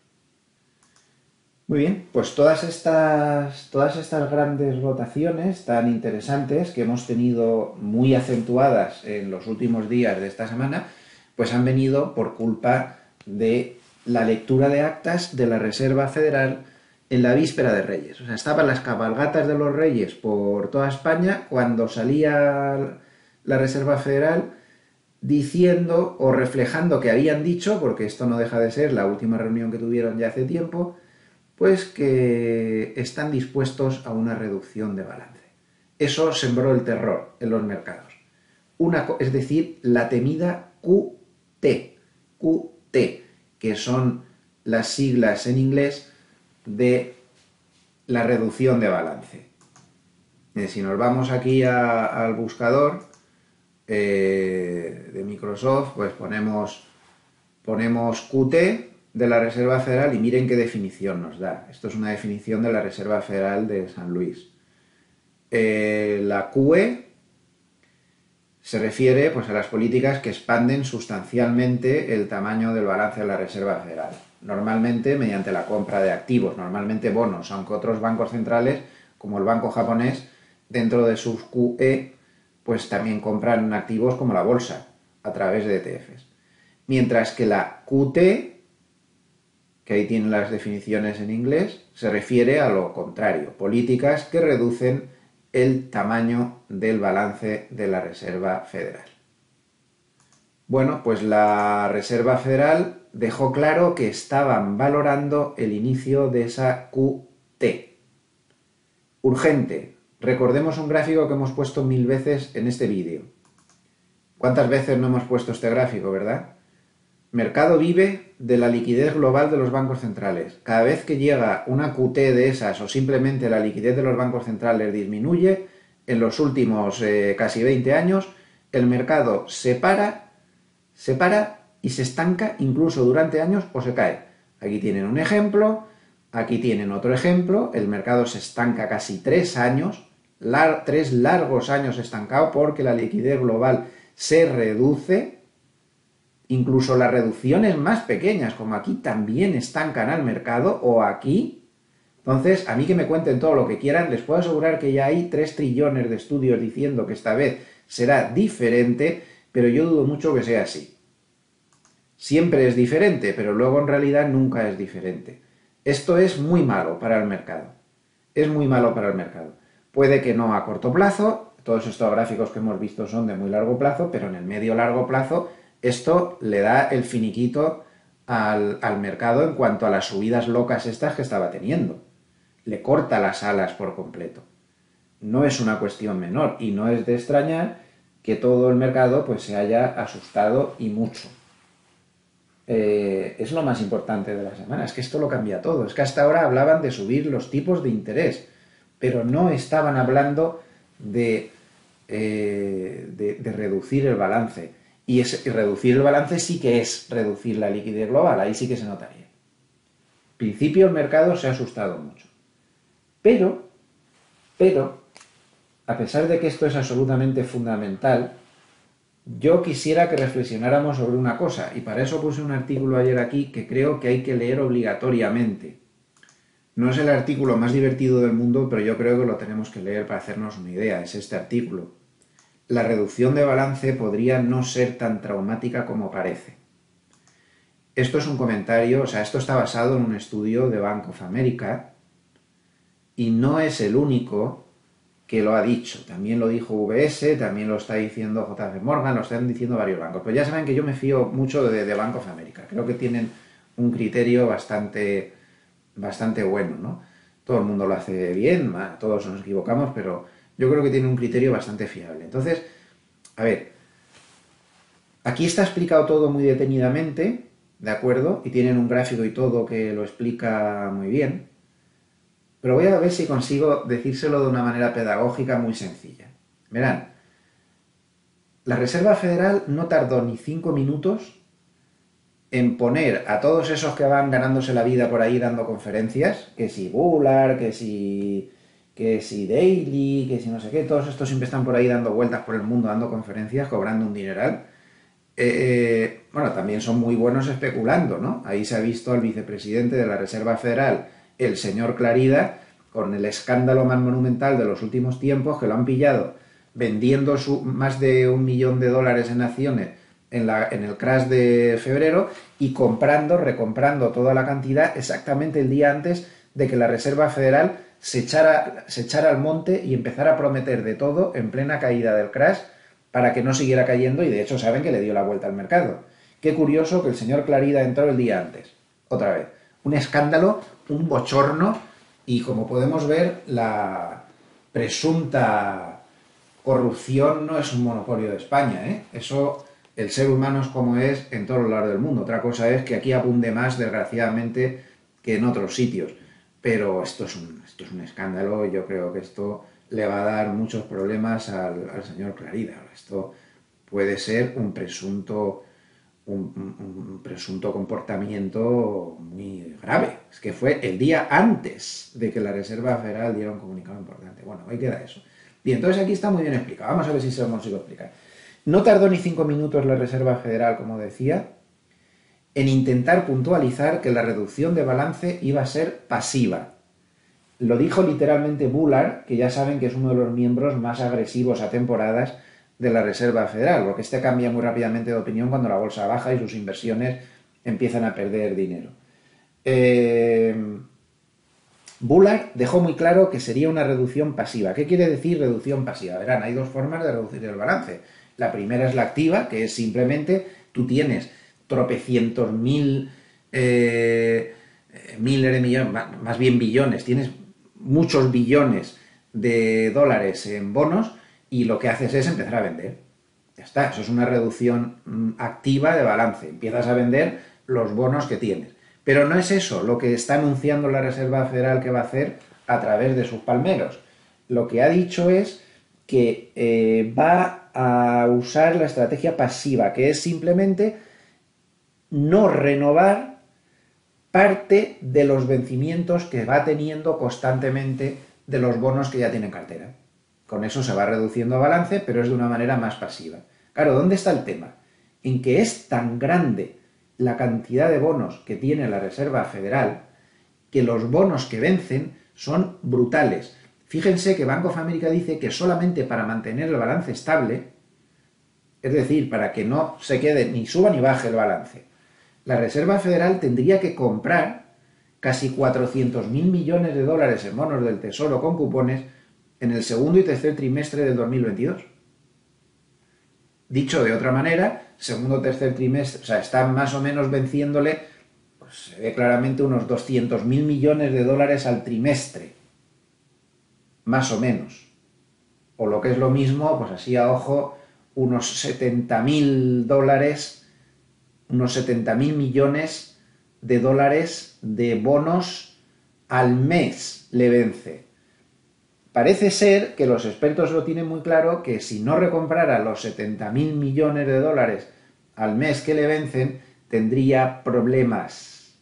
Muy bien, pues todas estas, todas estas grandes rotaciones tan interesantes que hemos tenido muy acentuadas en los últimos días de esta semana, pues han venido por culpa de la lectura de actas de la Reserva Federal en la víspera de Reyes. O sea, estaban las cabalgatas de los Reyes por toda España. Cuando salía la Reserva Federal, diciendo o reflejando que habían dicho, porque esto no deja de ser la última reunión que tuvieron ya hace tiempo, pues que están dispuestos a una reducción de balance. Eso sembró el terror en los mercados. Una, es decir, la temida Q T, Q T, que son las siglas en inglés de la reducción de balance. Eh, si nos vamos aquí a, al buscador eh, de Microsoft, pues ponemos, ponemos Q T de la Reserva Federal y miren qué definición nos da. Esto es una definición de la Reserva Federal de San Luis. Eh, la Q E se refiere pues, a las políticas que expanden sustancialmente el tamaño del balance de la Reserva Federal, normalmente mediante la compra de activos, normalmente bonos, aunque otros bancos centrales, como el banco japonés, dentro de sus Q E, pues también compran activos como la bolsa, a través de E T Fs. Mientras que la Q T, que ahí tienen las definiciones en inglés, se refiere a lo contrario, políticas que reducen el tamaño del balance de la Reserva Federal. Bueno, pues la Reserva Federal dejó claro que estaban valorando el inicio de esa Q T. Urgente. Recordemos un gráfico que hemos puesto mil veces en este vídeo. ¿Cuántas veces no hemos puesto este gráfico, verdad? Mercado vive de la liquidez global de los bancos centrales. Cada vez que llega una Q T de esas o simplemente la liquidez de los bancos centrales disminuye, en los últimos eh, casi veinte años, el mercado se para, se para y se estanca incluso durante años o se cae. Aquí tienen un ejemplo, aquí tienen otro ejemplo, el mercado se estanca casi tres años, lar tres largos años estancado porque la liquidez global se reduce. Incluso las reducciones más pequeñas, como aquí, también estancan al mercado, o aquí. Entonces, a mí que me cuenten todo lo que quieran, les puedo asegurar que ya hay tres trillones de estudios diciendo que esta vez será diferente, pero yo dudo mucho que sea así. Siempre es diferente, pero luego en realidad nunca es diferente. Esto es muy malo para el mercado. Es muy malo para el mercado. Puede que no a corto plazo, todos estos gráficos que hemos visto son de muy largo plazo, pero en el medio-largo plazo esto le da el finiquito al, al mercado en cuanto a las subidas locas estas que estaba teniendo. Le corta las alas por completo. No es una cuestión menor y no es de extrañar que todo el mercado pues, se haya asustado y mucho. Eh, es lo más importante de la semana, es que esto lo cambia todo. Es que hasta ahora hablaban de subir los tipos de interés, pero no estaban hablando de, eh, de, de reducir el balance. Y, es, y reducir el balance sí que es reducir la liquidez global, ahí sí que se notaría. En principio el mercado se ha asustado mucho. Pero, pero, a pesar de que esto es absolutamente fundamental, yo quisiera que reflexionáramos sobre una cosa, y para eso puse un artículo ayer aquí que creo que hay que leer obligatoriamente. No es el artículo más divertido del mundo, pero yo creo que lo tenemos que leer para hacernos una idea, es este artículo. La reducción de balance podría no ser tan traumática como parece. Esto es un comentario, o sea, esto está basado en un estudio de Bank of America y no es el único que lo ha dicho. También lo dijo U B S, también lo está diciendo J P Morgan, lo están diciendo varios bancos. Pero ya saben que yo me fío mucho de, de Bank of America. Creo que tienen un criterio bastante, bastante bueno, ¿no? Todo el mundo lo hace bien, todos nos equivocamos, pero yo creo que tiene un criterio bastante fiable. Entonces, a ver, aquí está explicado todo muy detenidamente, ¿de acuerdo? Y tienen un gráfico y todo que lo explica muy bien. Pero voy a ver si consigo decírselo de una manera pedagógica muy sencilla. Verán, la Reserva Federal no tardó ni cinco minutos en poner a todos esos que van ganándose la vida por ahí dando conferencias, que si Bullard, que si... que si Daily, que si no sé qué, todos estos siempre están por ahí dando vueltas por el mundo, dando conferencias, cobrando un dineral. Eh, bueno, también son muy buenos especulando, ¿no? Ahí se ha visto al vicepresidente de la Reserva Federal, el señor Clarida, con el escándalo más monumental de los últimos tiempos, que lo han pillado vendiendo su, más de un millón de dólares en acciones en, la, en el crash de febrero y comprando, recomprando toda la cantidad exactamente el día antes de que la Reserva Federal se echara, se echara al monte y empezara a prometer de todo en plena caída del crash para que no siguiera cayendo y de hecho saben que le dio la vuelta al mercado. Qué curioso que el señor Clarida entró el día antes. Otra vez. Un escándalo, un bochorno y como podemos ver la presunta corrupción no es un monopolio de España, ¿eh? Eso, el ser humano es como es en todos los lados del mundo. Otra cosa es que aquí abunde más, desgraciadamente, que en otros sitios. Pero esto es un, esto es un escándalo y yo creo que esto le va a dar muchos problemas al, al señor Clarida. Esto puede ser un presunto, un, un, un presunto comportamiento muy grave. Es que fue el día antes de que la Reserva Federal diera un comunicado importante. Bueno, ahí queda eso. Bien, entonces aquí está muy bien explicado. Vamos a ver si se lo consigo explicar. No tardó ni cinco minutos la Reserva Federal, como decía, en intentar puntualizar que la reducción de balance iba a ser pasiva. Lo dijo literalmente Bullard, que ya saben que es uno de los miembros más agresivos a temporadas de la Reserva Federal, porque este cambia muy rápidamente de opinión cuando la bolsa baja y sus inversiones empiezan a perder dinero. Eh... Bullard dejó muy claro que sería una reducción pasiva. ¿Qué quiere decir reducción pasiva? Verán, hay dos formas de reducir el balance. La primera es la activa, que es simplemente tú tienes tropecientos mil, eh, miles de millones, más bien billones, tienes muchos billones de dólares en bonos y lo que haces es empezar a vender. Ya está, eso es una reducción activa de balance. Empiezas a vender los bonos que tienes. Pero no es eso lo que está anunciando la Reserva Federal que va a hacer a través de sus palmeros. Lo que ha dicho es que eh, va a usar la estrategia pasiva, que es simplemente no renovar parte de los vencimientos que va teniendo constantemente de los bonos que ya tiene en cartera. Con eso se va reduciendo balance, pero es de una manera más pasiva. Claro, ¿dónde está el tema? En que es tan grande la cantidad de bonos que tiene la Reserva Federal que los bonos que vencen son brutales. Fíjense que Bank of America dice que solamente para mantener el balance estable, es decir, para que no se quede ni suba ni baje el balance, la Reserva Federal tendría que comprar casi cuatrocientos mil millones de dólares en bonos del Tesoro con cupones en el segundo y tercer trimestre del dos mil veintidós. Dicho de otra manera, segundo o tercer trimestre, o sea, están más o menos venciéndole, pues se ve claramente unos doscientos mil millones de dólares al trimestre. Más o menos. O lo que es lo mismo, pues así a ojo, unos setenta mil dólares, unos setenta mil millones de dólares de bonos al mes le vence. Parece ser que los expertos lo tienen muy claro, que si no recomprara los setenta mil millones de dólares al mes que le vencen, tendría problemas.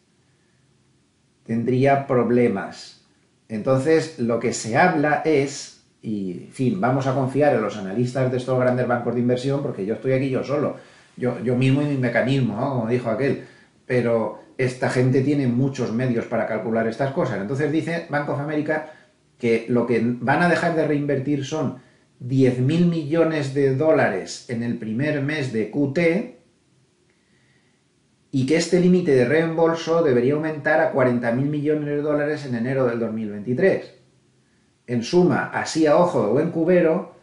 Tendría problemas. Entonces, lo que se habla es, y en fin, vamos a confiar en los analistas de estos grandes bancos de inversión, porque yo estoy aquí yo solo, yo, yo mismo y mi mecanismo, ¿no? Como dijo aquel, pero esta gente tiene muchos medios para calcular estas cosas. Entonces dice Bank of America que lo que van a dejar de reinvertir son diez mil millones de dólares en el primer mes de Q T y que este límite de reembolso debería aumentar a cuarenta mil millones de dólares en enero del dos mil veintitrés. En suma, así a ojo de buen cubero,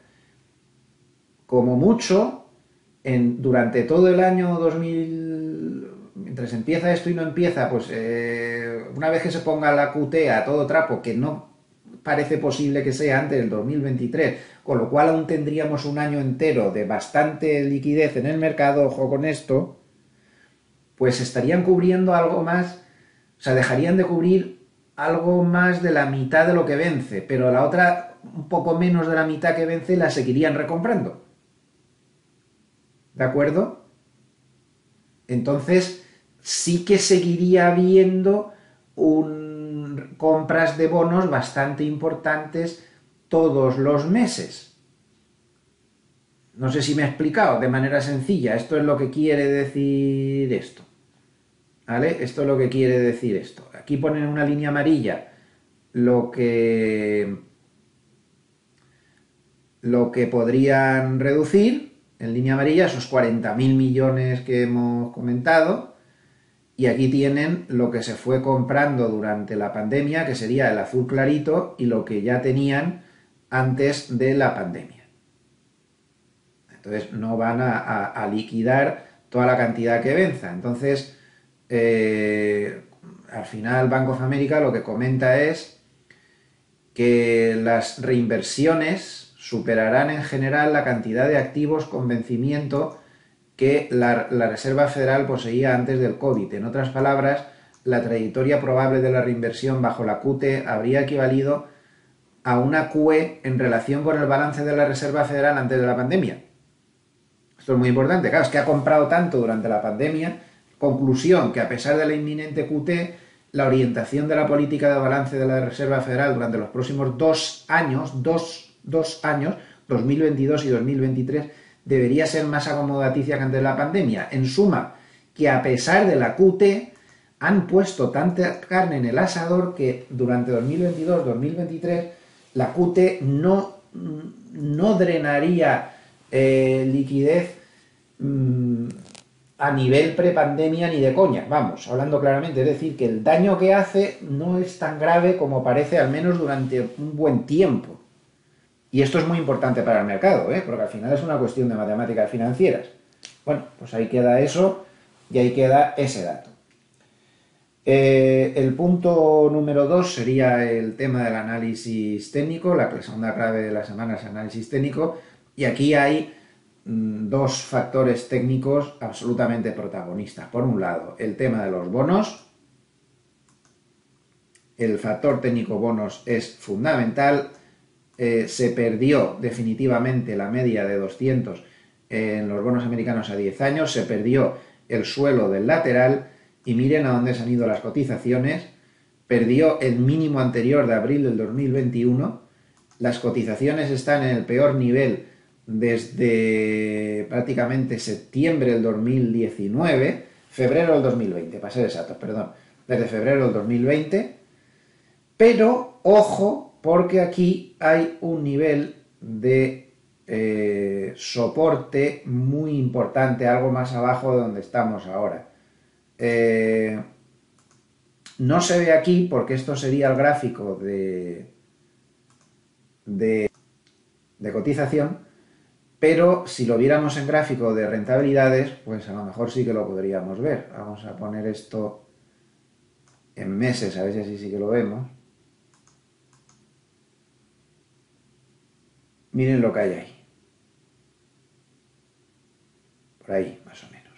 como mucho, en, durante todo el año dos mil, mientras empieza esto y no empieza, pues eh, una vez que se ponga la Q T a todo trapo, que no parece posible que sea antes del dos mil veintitrés, con lo cual aún tendríamos un año entero de bastante liquidez en el mercado, ojo con esto, pues estarían cubriendo algo más, o sea, dejarían de cubrir algo más de la mitad de lo que vence, pero la otra, un poco menos de la mitad que vence, la seguirían recomprando. ¿De acuerdo? Entonces, sí que seguiría habiendo un compras de bonos bastante importantes todos los meses. No sé si me he explicado de manera sencilla. Esto es lo que quiere decir esto. ¿Vale? Esto es lo que quiere decir esto. Aquí ponen una línea amarilla lo que lo que podrían reducir en línea amarilla, esos cuarenta mil millones que hemos comentado. Y aquí tienen lo que se fue comprando durante la pandemia, que sería el azul clarito, y lo que ya tenían antes de la pandemia. Entonces no van a, a, a liquidar toda la cantidad que venza. Entonces, eh, al final Bank of America lo que comenta es que las reinversiones superarán en general la cantidad de activos con vencimiento que la, la Reserva Federal poseía antes del COVID. En otras palabras, la trayectoria probable de la reinversión bajo la Q T habría equivalido a una Q E en relación con el balance de la Reserva Federal antes de la pandemia. Esto es muy importante. Claro, es que ha comprado tanto durante la pandemia. Conclusión, que a pesar de la inminente Q T, la orientación de la política de balance de la Reserva Federal durante los próximos dos años, dos, dos años, dos mil veintidós y dos mil veintitrés, debería ser más acomodaticia que antes de la pandemia. En suma, que a pesar de la Q T, han puesto tanta carne en el asador que durante dos mil veintidós dos mil veintitrés la Q T no, no drenaría eh, liquidez mmm, a nivel prepandemia ni de coña, vamos, hablando claramente. Es decir, que el daño que hace no es tan grave como parece, al menos durante un buen tiempo. Y esto es muy importante para el mercado, ¿eh? Porque al final es una cuestión de matemáticas financieras. Bueno, pues ahí queda eso y ahí queda ese dato. Eh, el punto número dos sería el tema del análisis técnico. La segunda clave de la semana es análisis técnico. Y aquí hay mmm, dos factores técnicos absolutamente protagonistas. Por un lado, el tema de los bonos. El factor técnico bonos es fundamental. Eh, se perdió definitivamente la media de doscientos en los bonos americanos a diez años, se perdió el suelo del lateral y miren a dónde se han ido las cotizaciones. Perdió el mínimo anterior de abril del dos mil veintiuno, las cotizaciones están en el peor nivel desde prácticamente septiembre del dos mil diecinueve, febrero del dos mil veinte, para ser exactos, perdón, desde febrero del dos mil veinte, pero ojo, porque aquí hay un nivel de eh, soporte muy importante, algo más abajo de donde estamos ahora. Eh, no se ve aquí porque esto sería el gráfico de, de, de cotización, pero si lo viéramos en gráfico de rentabilidades, pues a lo mejor sí que lo podríamos ver. Vamos a poner esto en meses, a ver si así sí que lo vemos. Miren lo que hay ahí. Por ahí, más o menos.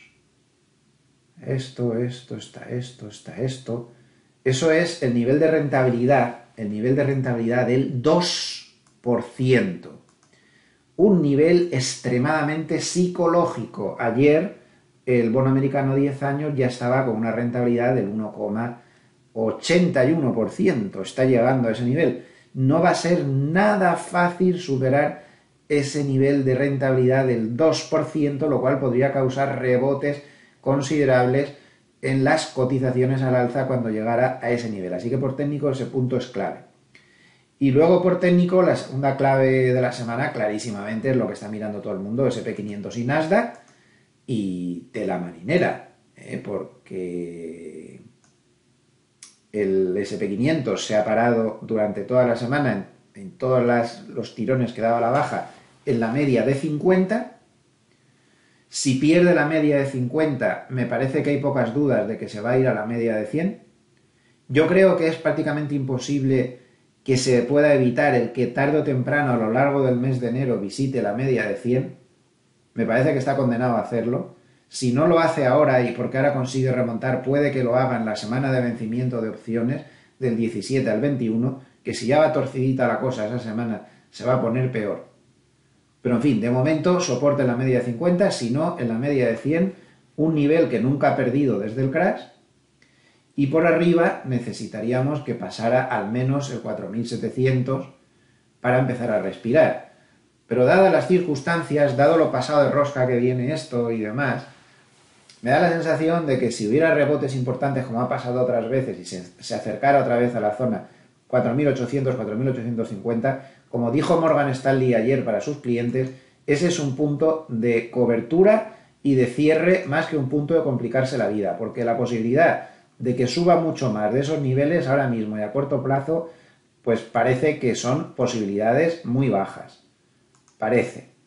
Esto, esto, está esto, está esto. Eso es el nivel de rentabilidad, el nivel de rentabilidad del dos por ciento. Un nivel extremadamente psicológico. Ayer el bono americano diez años ya estaba con una rentabilidad del uno coma ochenta y uno por ciento. Está llegando a ese nivel. No va a ser nada fácil superar ese nivel de rentabilidad del dos por ciento, lo cual podría causar rebotes considerables en las cotizaciones al alza cuando llegara a ese nivel. Así que por técnico ese punto es clave. Y luego por técnico la segunda clave de la semana clarísimamente es lo que está mirando todo el mundo, ese pe quinientos y Nasdaq y tela marinera, ¿eh? Porque el ese pe quinientos se ha parado durante toda la semana en, en todos las, los tirones que daba la baja en la media de cincuenta. Si pierde la media de cincuenta, me parece que hay pocas dudas de que se va a ir a la media de cien. Yo creo que es prácticamente imposible que se pueda evitar el que tarde o temprano a lo largo del mes de enero visite la media de cien. Me parece que está condenado a hacerlo. Si no lo hace ahora y porque ahora consigue remontar, puede que lo haga en la semana de vencimiento de opciones del diecisiete al veintiuno, que si ya va torcidita la cosa esa semana, se va a poner peor. Pero en fin, de momento soporte en la media de cincuenta, si no en la media de cien, un nivel que nunca ha perdido desde el crash, y por arriba necesitaríamos que pasara al menos el cuatro mil setecientos para empezar a respirar. Pero dadas las circunstancias, dado lo pasado de rosca que viene esto y demás, me da la sensación de que si hubiera rebotes importantes como ha pasado otras veces y se, se acercara otra vez a la zona cuatro mil ochocientos, cuatro mil ochocientos cincuenta, como dijo Morgan Stanley ayer para sus clientes, ese es un punto de cobertura y de cierre más que un punto de complicarse la vida, porque la posibilidad de que suba mucho más de esos niveles ahora mismo y a corto plazo, pues parece que son posibilidades muy bajas. Parece.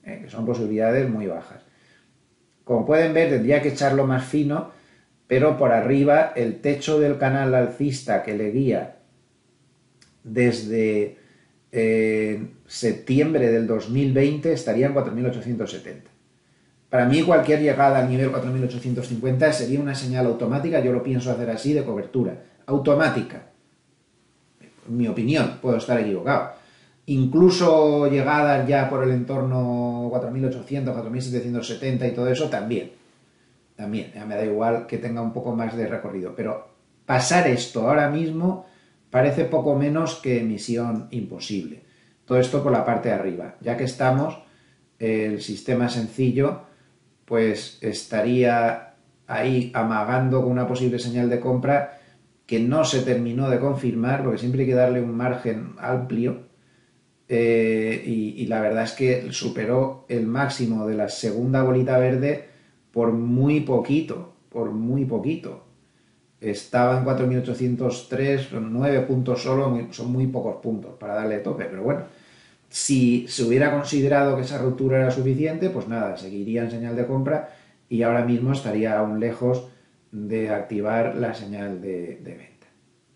¿eh? Que son posibilidades muy bajas. Como pueden ver, tendría que echarlo más fino, pero por arriba el techo del canal alcista que le guía desde eh, septiembre del dos mil veinte estaría en cuatro mil ochocientos setenta. Para mí cualquier llegada al nivel cuatro mil ochocientos cincuenta sería una señal automática, yo lo pienso hacer así, de cobertura. Automática. En mi opinión, puedo estar equivocado. Incluso llegadas ya por el entorno cuatro mil ochocientos, cuatro mil setecientos setenta y todo eso, también. También, ya me da igual que tenga un poco más de recorrido. Pero pasar esto ahora mismo parece poco menos que misión imposible. Todo esto por la parte de arriba. Ya que estamos, el sistema sencillo pues estaría ahí amagando con una posible señal de compra que no se terminó de confirmar, porque siempre hay que darle un margen amplio, eh, y, y la verdad es que superó el máximo de la segunda bolita verde por muy poquito, por muy poquito. Estaba en cuatro mil ochocientos tres, son nueve puntos solo, son muy pocos puntos para darle tope, pero bueno, si se hubiera considerado que esa ruptura era suficiente, pues nada, seguiría en señal de compra y ahora mismo estaría aún lejos de activar la señal de, de venta.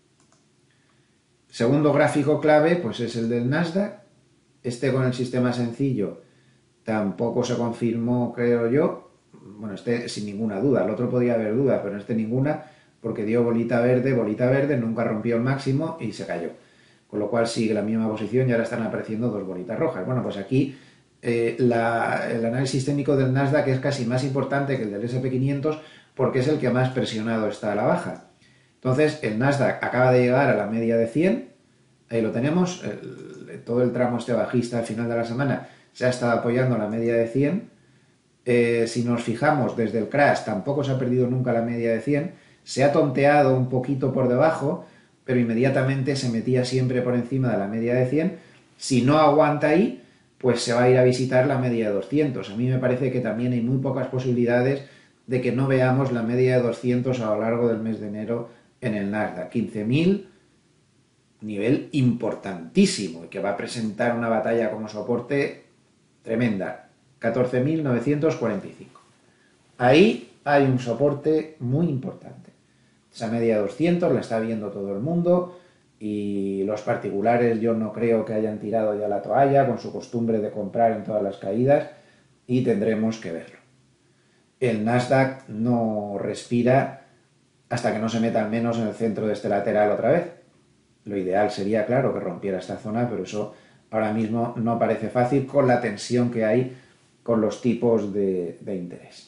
Segundo gráfico clave, pues es el del Nasdaq. Este con el sistema sencillo tampoco se confirmó, creo yo. Bueno, este sin ninguna duda, el otro podía haber duda, pero este ninguna, porque dio bolita verde, bolita verde, nunca rompió el máximo y se cayó. Con lo cual sigue la misma posición y ahora están apareciendo dos bolitas rojas. Bueno, pues aquí eh, la, el análisis técnico del Nasdaq es casi más importante que el del ese and pe quinientos porque es el que más presionado está a la baja. Entonces, el Nasdaq acaba de llegar a la media de cien, ahí lo tenemos, el, todo el tramo este bajista al final de la semana se ha estado apoyando a la media de cien. Eh, si nos fijamos desde el crash, tampoco se ha perdido nunca la media de cien, se ha tonteado un poquito por debajo, pero inmediatamente se metía siempre por encima de la media de cien. Si no aguanta ahí, pues se va a ir a visitar la media de doscientos. A mí me parece que también hay muy pocas posibilidades de que no veamos la media de doscientos a lo largo del mes de enero en el Nasdaq. quince mil, nivel importantísimo y que va a presentar una batalla como soporte tremenda. catorce mil novecientos cuarenta y cinco. Ahí hay un soporte muy importante. Esa media de doscientos la está viendo todo el mundo y los particulares yo no creo que hayan tirado ya la toalla con su costumbre de comprar en todas las caídas y tendremos que verlo. El Nasdaq no respira hasta que no se meta al menos en el centro de este lateral otra vez. Lo ideal sería, claro, que rompiera esta zona, pero eso ahora mismo no parece fácil con la tensión que hay con los tipos de, de interés.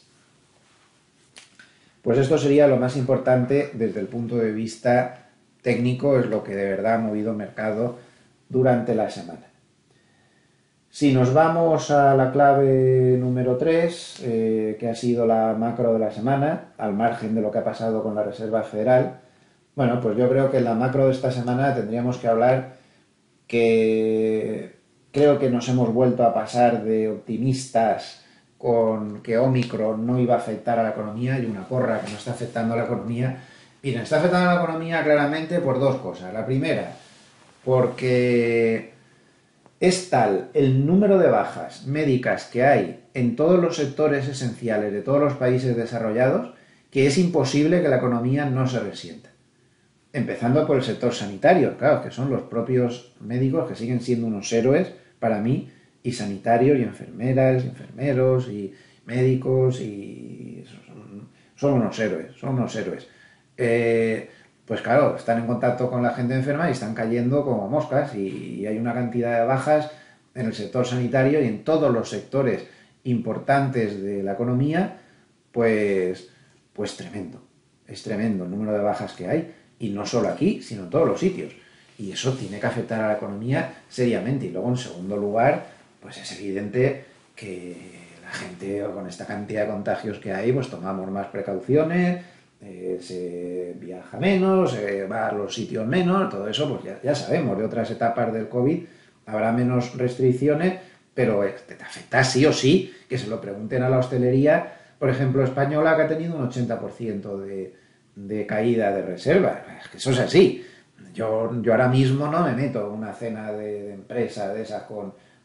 Pues esto sería lo más importante desde el punto de vista técnico, es lo que de verdad ha movido el mercado durante la semana. Si nos vamos a la clave número tres, eh, que ha sido la macro de la semana, al margen de lo que ha pasado con la Reserva Federal, bueno, pues yo creo que en la macro de esta semana tendríamos que hablar que creo que nos hemos vuelto a pasar de optimistas con que Omicron no iba a afectar a la economía y una porra que no está afectando a la economía. Miren, está afectando a la economía claramente por dos cosas. La primera, porque es tal el número de bajas médicas que hay en todos los sectores esenciales de todos los países desarrollados que es imposible que la economía no se resienta. Empezando por el sector sanitario, claro, que son los propios médicos que siguen siendo unos héroes para mí, y sanitarios, y enfermeras, y enfermeros, y médicos, y son, son unos héroes, son unos héroes. Eh, pues claro, están en contacto con la gente enferma y están cayendo como moscas, y, y hay una cantidad de bajas en el sector sanitario y en todos los sectores importantes de la economía, pues, pues tremendo, es tremendo el número de bajas que hay. Y no solo aquí, sino en todos los sitios. Y eso tiene que afectar a la economía seriamente. Y luego, en segundo lugar, pues es evidente que la gente, con esta cantidad de contagios que hay, pues tomamos más precauciones, eh, se viaja menos, se va a los sitios menos, todo eso, pues ya, ya sabemos, de otras etapas del COVID habrá menos restricciones, pero te afecta sí o sí, que se lo pregunten a la hostelería, por ejemplo, española, que ha tenido un ochenta por ciento de... de caída de reservas. Es que eso es así. Yo, yo ahora mismo no me meto en una cena de, de empresa de esas con,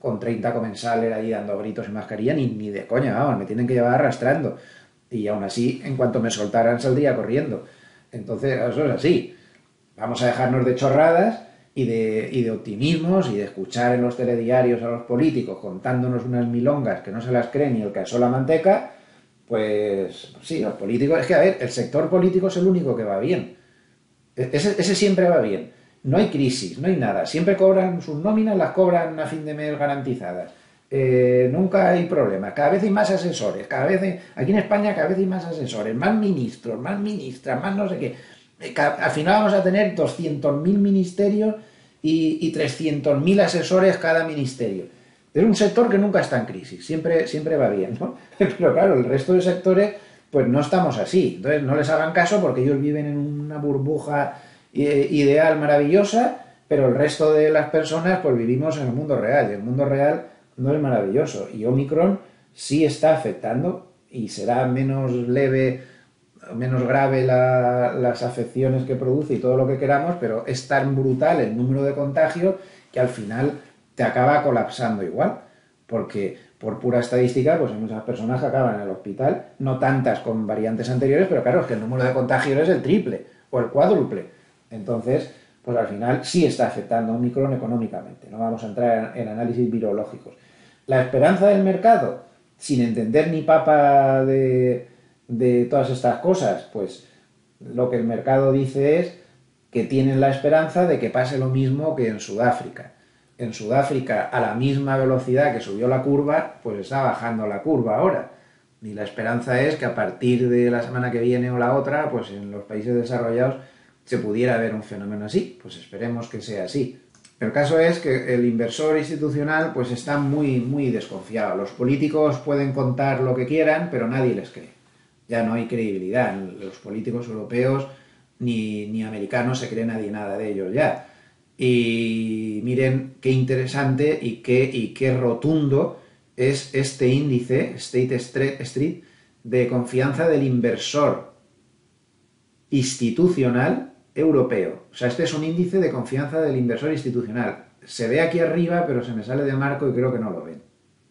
con treinta comensales ahí dando gritos y mascarilla, ni, ni de coña, vamos, me tienen que llevar arrastrando. Y aún así, en cuanto me soltaran, saldría corriendo. Entonces, eso es así. Vamos a dejarnos de chorradas y de, y de optimismos y de escuchar en los telediarios a los políticos contándonos unas milongas que no se las cree ni el que asó la manteca. Pues sí, los políticos... Es que, a ver, el sector político es el único que va bien. Ese, ese siempre va bien. No hay crisis, no hay nada. Siempre cobran sus nóminas, las cobran a fin de mes garantizadas. Eh, nunca hay problemas. Cada vez hay más asesores. Cada vez hay, aquí en España cada vez hay más asesores, más ministros, más ministras, más no sé qué. Eh, Al final vamos a tener doscientos mil ministerios y, y trescientos mil asesores cada ministerio. Es un sector que nunca está en crisis, siempre, siempre va bien, ¿no? Pero claro, el resto de sectores, pues no estamos así. Entonces no les hagan caso porque ellos viven en una burbuja ideal maravillosa, pero el resto de las personas, pues vivimos en el mundo real. Y el mundo real no es maravilloso. Y Omicron sí está afectando y será menos leve, menos grave la, las afecciones que produce y todo lo que queramos, pero es tan brutal el número de contagios que al final te acaba colapsando igual, porque por pura estadística, pues hay muchas personas que acaban en el hospital, no tantas con variantes anteriores, pero claro, es que el número de contagios es el triple o el cuádruple. Entonces, pues al final sí está afectando a Omicron económicamente. No vamos a entrar en, en análisis virológicos. La esperanza del mercado, sin entender ni papa de, de todas estas cosas, pues lo que el mercado dice es que tienen la esperanza de que pase lo mismo que en Sudáfrica. En Sudáfrica, a la misma velocidad que subió la curva, pues está bajando la curva ahora. Y la esperanza es que a partir de la semana que viene o la otra, pues en los países desarrollados se pudiera ver un fenómeno así. Pues esperemos que sea así. El caso es que el inversor institucional pues está muy, muy desconfiado. Los políticos pueden contar lo que quieran, pero nadie les cree. Ya no hay credibilidad. Los políticos europeos ni, ni americanos se cree nadie nada de ellos ya. Y miren qué interesante y qué, y qué rotundo es este índice, State Street, de confianza del inversor institucional europeo. O sea, este es un índice de confianza del inversor institucional. Se ve aquí arriba, pero se me sale de marco y creo que no lo ven.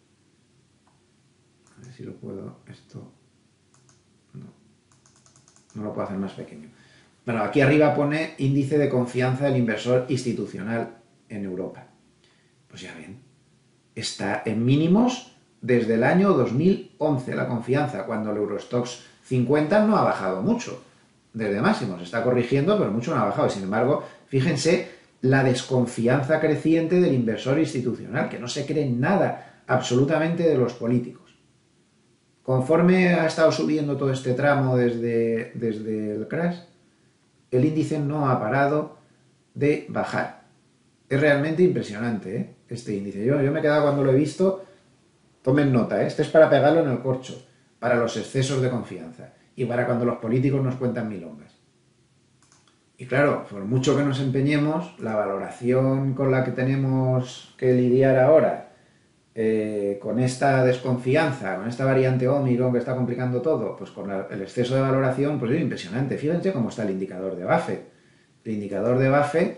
A ver si lo puedo... Esto... No, no lo puedo hacer más pequeño. Bueno, aquí arriba pone índice de confianza del inversor institucional en Europa. Pues ya ven, está en mínimos desde el año dos mil once la confianza, cuando el Eurostoxx cincuenta no ha bajado mucho. Desde máximos, está corrigiendo, pero mucho no ha bajado. Sin embargo, fíjense la desconfianza creciente del inversor institucional, que no se cree nada absolutamente de los políticos. Conforme ha estado subiendo todo este tramo desde, desde el crash, el índice no ha parado de bajar. Es realmente impresionante, ¿eh? Este índice. Yo, yo me he quedado cuando lo he visto, tomen nota, ¿eh? Este es para pegarlo en el corcho, para los excesos de confianza y para cuando los políticos nos cuentan milongas. Y claro, por mucho que nos empeñemos, la valoración con la que tenemos que lidiar ahora, eh, con esta desconfianza, con esta variante Omicron que está complicando todo, pues con la, el exceso de valoración, pues es impresionante. Fíjense cómo está el indicador de Buffett. El indicador de Buffett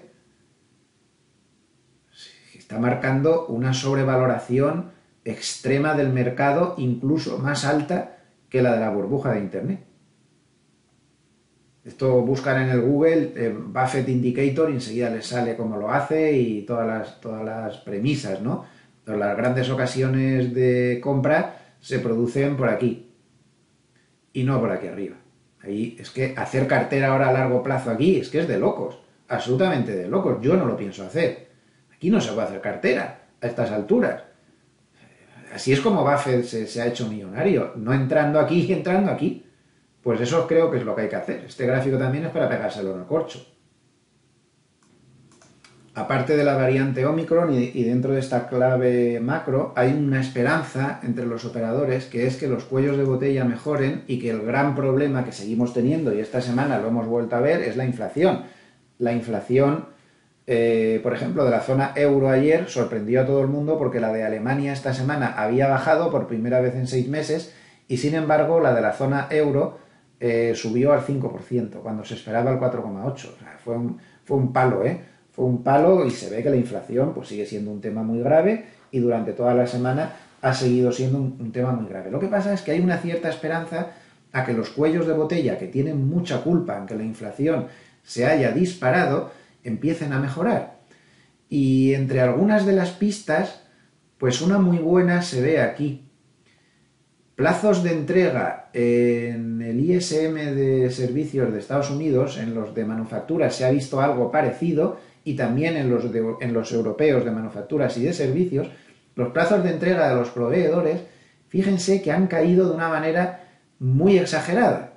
está marcando una sobrevaloración extrema del mercado, incluso más alta que la de la burbuja de Internet. Esto buscan en el Google, eh, Buffett Indicator, y enseguida les sale cómo lo hace y todas las, todas las premisas, ¿no? Pero las grandes ocasiones de compra se producen por aquí y no por aquí arriba. Ahí es que hacer cartera ahora a largo plazo aquí es que es de locos, absolutamente de locos. Yo no lo pienso hacer. Aquí no se puede hacer cartera a estas alturas. Así es como Buffett se, se ha hecho millonario, no entrando aquí y entrando aquí. Pues eso creo que es lo que hay que hacer. Este gráfico también es para pegárselo en el corcho. Aparte de la variante Omicron y, y dentro de esta clave macro, hay una esperanza entre los operadores, que es que los cuellos de botella mejoren y que el gran problema que seguimos teniendo, y esta semana lo hemos vuelto a ver, es la inflación. La inflación, eh, por ejemplo, de la zona euro ayer sorprendió a todo el mundo porque la de Alemania esta semana había bajado por primera vez en seis meses y sin embargo la de la zona euro eh, subió al cinco por ciento cuando se esperaba el cuatro coma ocho por ciento. O sea, fue un, fue un palo, ¿eh? Fue un palo y se ve que la inflación pues sigue siendo un tema muy grave y durante toda la semana ha seguido siendo un, un tema muy grave. Lo que pasa es que hay una cierta esperanza a que los cuellos de botella, que tienen mucha culpa en que la inflación se haya disparado, empiecen a mejorar. Y entre algunas de las pistas, pues una muy buena se ve aquí. Plazos de entrega en el I S M de servicios de Estados Unidos, en los de manufacturas se ha visto algo parecido, y también en los, de, en los europeos de manufacturas y de servicios, los plazos de entrega de los proveedores, fíjense que han caído de una manera muy exagerada.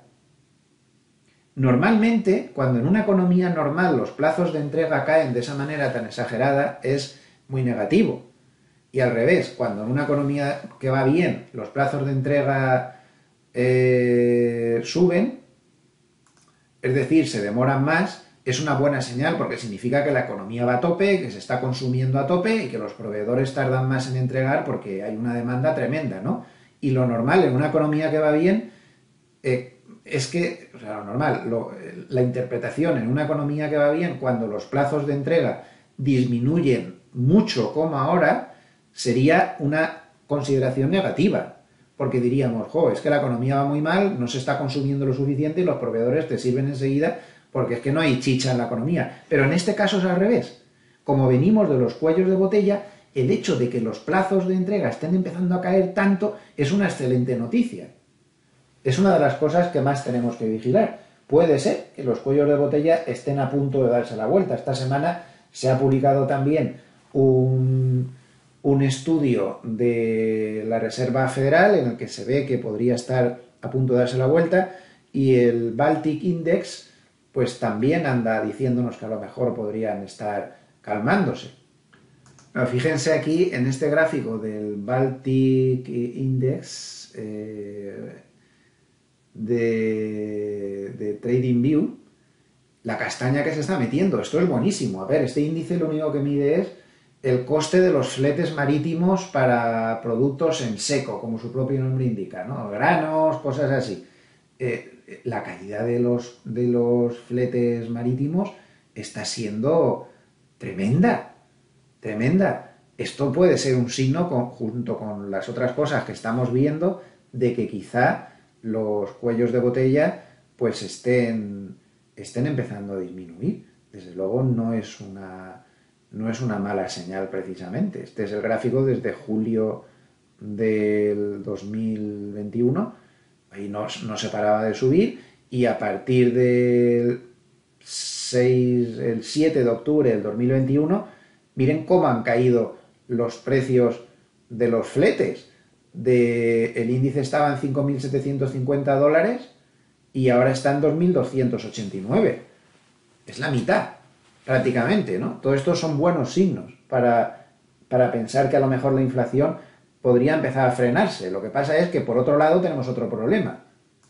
Normalmente, cuando en una economía normal los plazos de entrega caen de esa manera tan exagerada, es muy negativo. Y al revés, cuando en una economía que va bien los plazos de entrega eh, suben, es decir, se demoran más, es una buena señal porque significa que la economía va a tope, que se está consumiendo a tope y que los proveedores tardan más en entregar porque hay una demanda tremenda, ¿no? Y lo normal en una economía que va bien eh, es que, o sea, lo normal, lo, la interpretación en una economía que va bien, cuando los plazos de entrega disminuyen mucho como ahora, sería una consideración negativa. Porque diríamos, jo, es que la economía va muy mal, no se está consumiendo lo suficiente y los proveedores te sirven enseguida porque es que no hay chicha en la economía. Pero en este caso es al revés. Como venimos de los cuellos de botella, el hecho de que los plazos de entrega estén empezando a caer tanto es una excelente noticia. Es una de las cosas que más tenemos que vigilar. Puede ser que los cuellos de botella estén a punto de darse la vuelta. Esta semana se ha publicado también un, un estudio de la Reserva Federal en el que se ve que podría estar a punto de darse la vuelta, y el Baltic Index pues también anda diciéndonos que a lo mejor podrían estar calmándose. Bueno, fíjense aquí en este gráfico del Baltic Index eh, de, de TradingView, la castaña que se está metiendo. Esto es buenísimo. A ver, este índice lo único que mide es el coste de los fletes marítimos para productos en seco, como su propio nombre indica, ¿no? Granos, cosas así. Eh, la caída de los, de los fletes marítimos está siendo tremenda, tremenda. Esto puede ser un signo, con, junto con las otras cosas que estamos viendo, de que quizá los cuellos de botella pues estén, estén empezando a disminuir. Desde luego no es una, no es una mala señal precisamente. Este es el gráfico desde julio del dos mil veintiuno, ahí no, no se paraba de subir, y a partir del seis, el siete de octubre del dos mil veintiuno, miren cómo han caído los precios de los fletes. De, el índice estaba en cinco mil setecientos cincuenta dólares y ahora está en dos mil doscientos ochenta y nueve. Es la mitad, prácticamente, ¿no? Todo esto son buenos signos para, para pensar que a lo mejor la inflación podría empezar a frenarse. Lo que pasa es que, por otro lado, tenemos otro problema.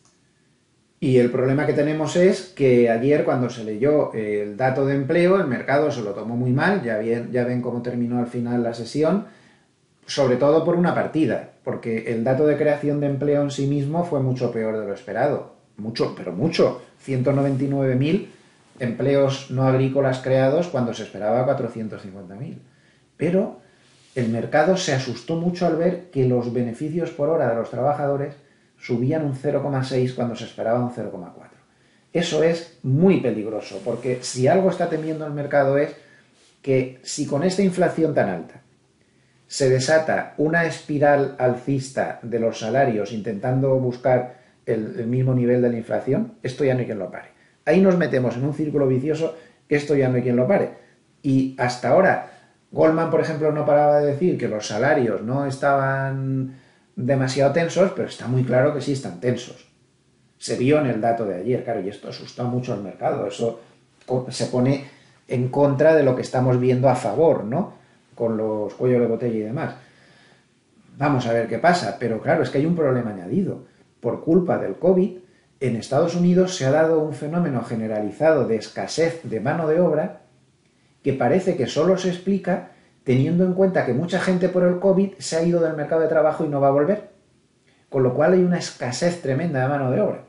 Y el problema que tenemos es que ayer, cuando se leyó el dato de empleo, el mercado se lo tomó muy mal. Ya, bien, ya ven cómo terminó al final la sesión, sobre todo por una partida, porque el dato de creación de empleo en sí mismo fue mucho peor de lo esperado. Mucho, pero mucho. ciento noventa y nueve mil empleos no agrícolas creados cuando se esperaba cuatrocientos cincuenta mil. Pero el mercado se asustó mucho al ver que los beneficios por hora de los trabajadores subían un cero coma seis cuando se esperaba un cero coma cuatro. Eso es muy peligroso, porque si algo está temiendo el mercado es que si con esta inflación tan alta se desata una espiral alcista de los salarios intentando buscar el, el mismo nivel de la inflación, esto ya no hay quien lo pare. Ahí nos metemos en un círculo vicioso que esto ya no hay quien lo pare. Y hasta ahora Goldman, por ejemplo, no paraba de decir que los salarios no estaban demasiado tensos, pero está muy claro que sí están tensos. Se vio en el dato de ayer, claro, y esto asustó mucho al mercado. Eso se pone en contra de lo que estamos viendo a favor, ¿no? Con los cuellos de botella y demás. Vamos a ver qué pasa, pero claro, es que hay un problema añadido. Por culpa del COVID, en Estados Unidos se ha dado un fenómeno generalizado de escasez de mano de obra que parece que solo se explica teniendo en cuenta que mucha gente por el COVID se ha ido del mercado de trabajo y no va a volver. Con lo cual hay una escasez tremenda de mano de obra.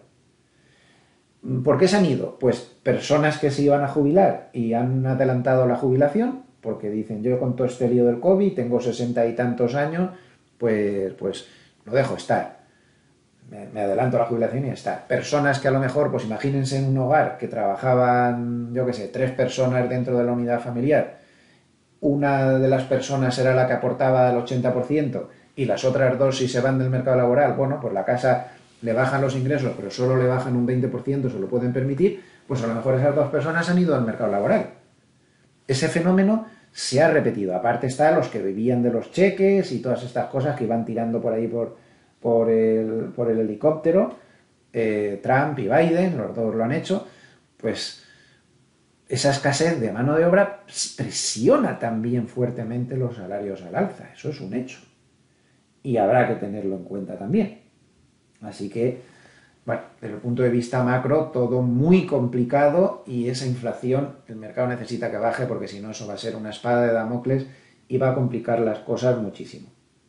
¿Por qué se han ido? Pues personas que se iban a jubilar y han adelantado la jubilación, porque dicen, yo con todo este lío del COVID tengo sesenta y tantos años, pues, pues lo dejo estar. Me, me adelanto a la jubilación y ya está. Personas que a lo mejor, pues imagínense en un hogar que trabajaban, yo qué sé, tres personas dentro de la unidad familiar. Una de las personas era la que aportaba el ochenta por ciento y las otras dos, si se van del mercado laboral, bueno, pues la casa le bajan los ingresos, pero solo le bajan un veinte por ciento, se lo pueden permitir, pues a lo mejor esas dos personas han ido al mercado laboral. Ese fenómeno se ha repetido. Aparte están los que vivían de los cheques y todas estas cosas que iban tirando por ahí por, por, el, por el helicóptero. Eh, Trump y Biden, los dos lo han hecho. Pues esa escasez de mano de obra presiona también fuertemente los salarios al alza. Eso es un hecho. Y habrá que tenerlo en cuenta también. Así que, bueno, desde el punto de vista macro, todo muy complicado y esa inflación el mercado necesita que baje porque si no eso va a ser una espada de Damocles y va a complicar las cosas muchísimo.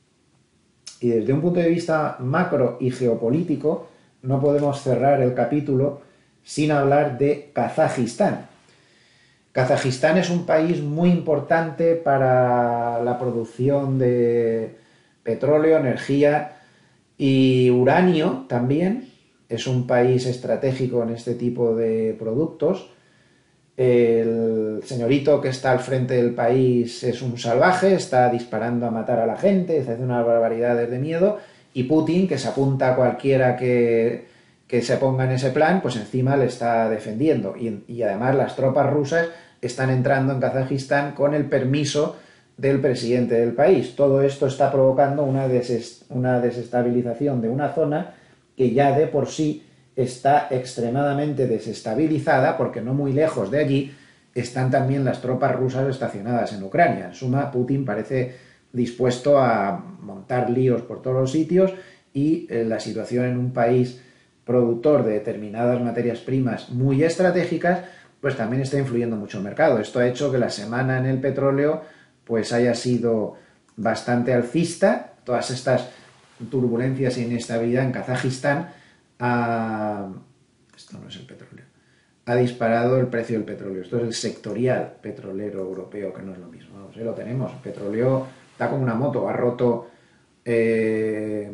Y desde un punto de vista macro y geopolítico, no podemos cerrar el capítulo sin hablar de Kazajistán. Kazajistán es un país muy importante para la producción de petróleo, energía y uranio también. Es un país estratégico en este tipo de productos. El señorito que está al frente del país es un salvaje, está disparando a matar a la gente, hace unas barbaridades de miedo, y Putin, que se apunta a cualquiera que, que se ponga en ese plan, pues encima le está defendiendo. Y, y además las tropas rusas están entrando en Kazajistán con el permiso del presidente del país. Todo esto está provocando una, des una desestabilización de una zona que ya de por sí está extremadamente desestabilizada, porque no muy lejos de allí están también las tropas rusas estacionadas en Ucrania. En suma, Putin parece dispuesto a montar líos por todos los sitios y eh, la situación en un país productor de determinadas materias primas muy estratégicas, pues también está influyendo mucho el mercado. Esto ha hecho que la semana en el petróleo pues haya sido bastante alcista. Todas estas turbulencias e inestabilidad en Kazajistán ha... esto no es el petróleo, ha disparado el precio del petróleo. Esto es el sectorial petrolero europeo, que no es lo mismo. No sé, lo tenemos. El petróleo está como una moto, ha roto eh,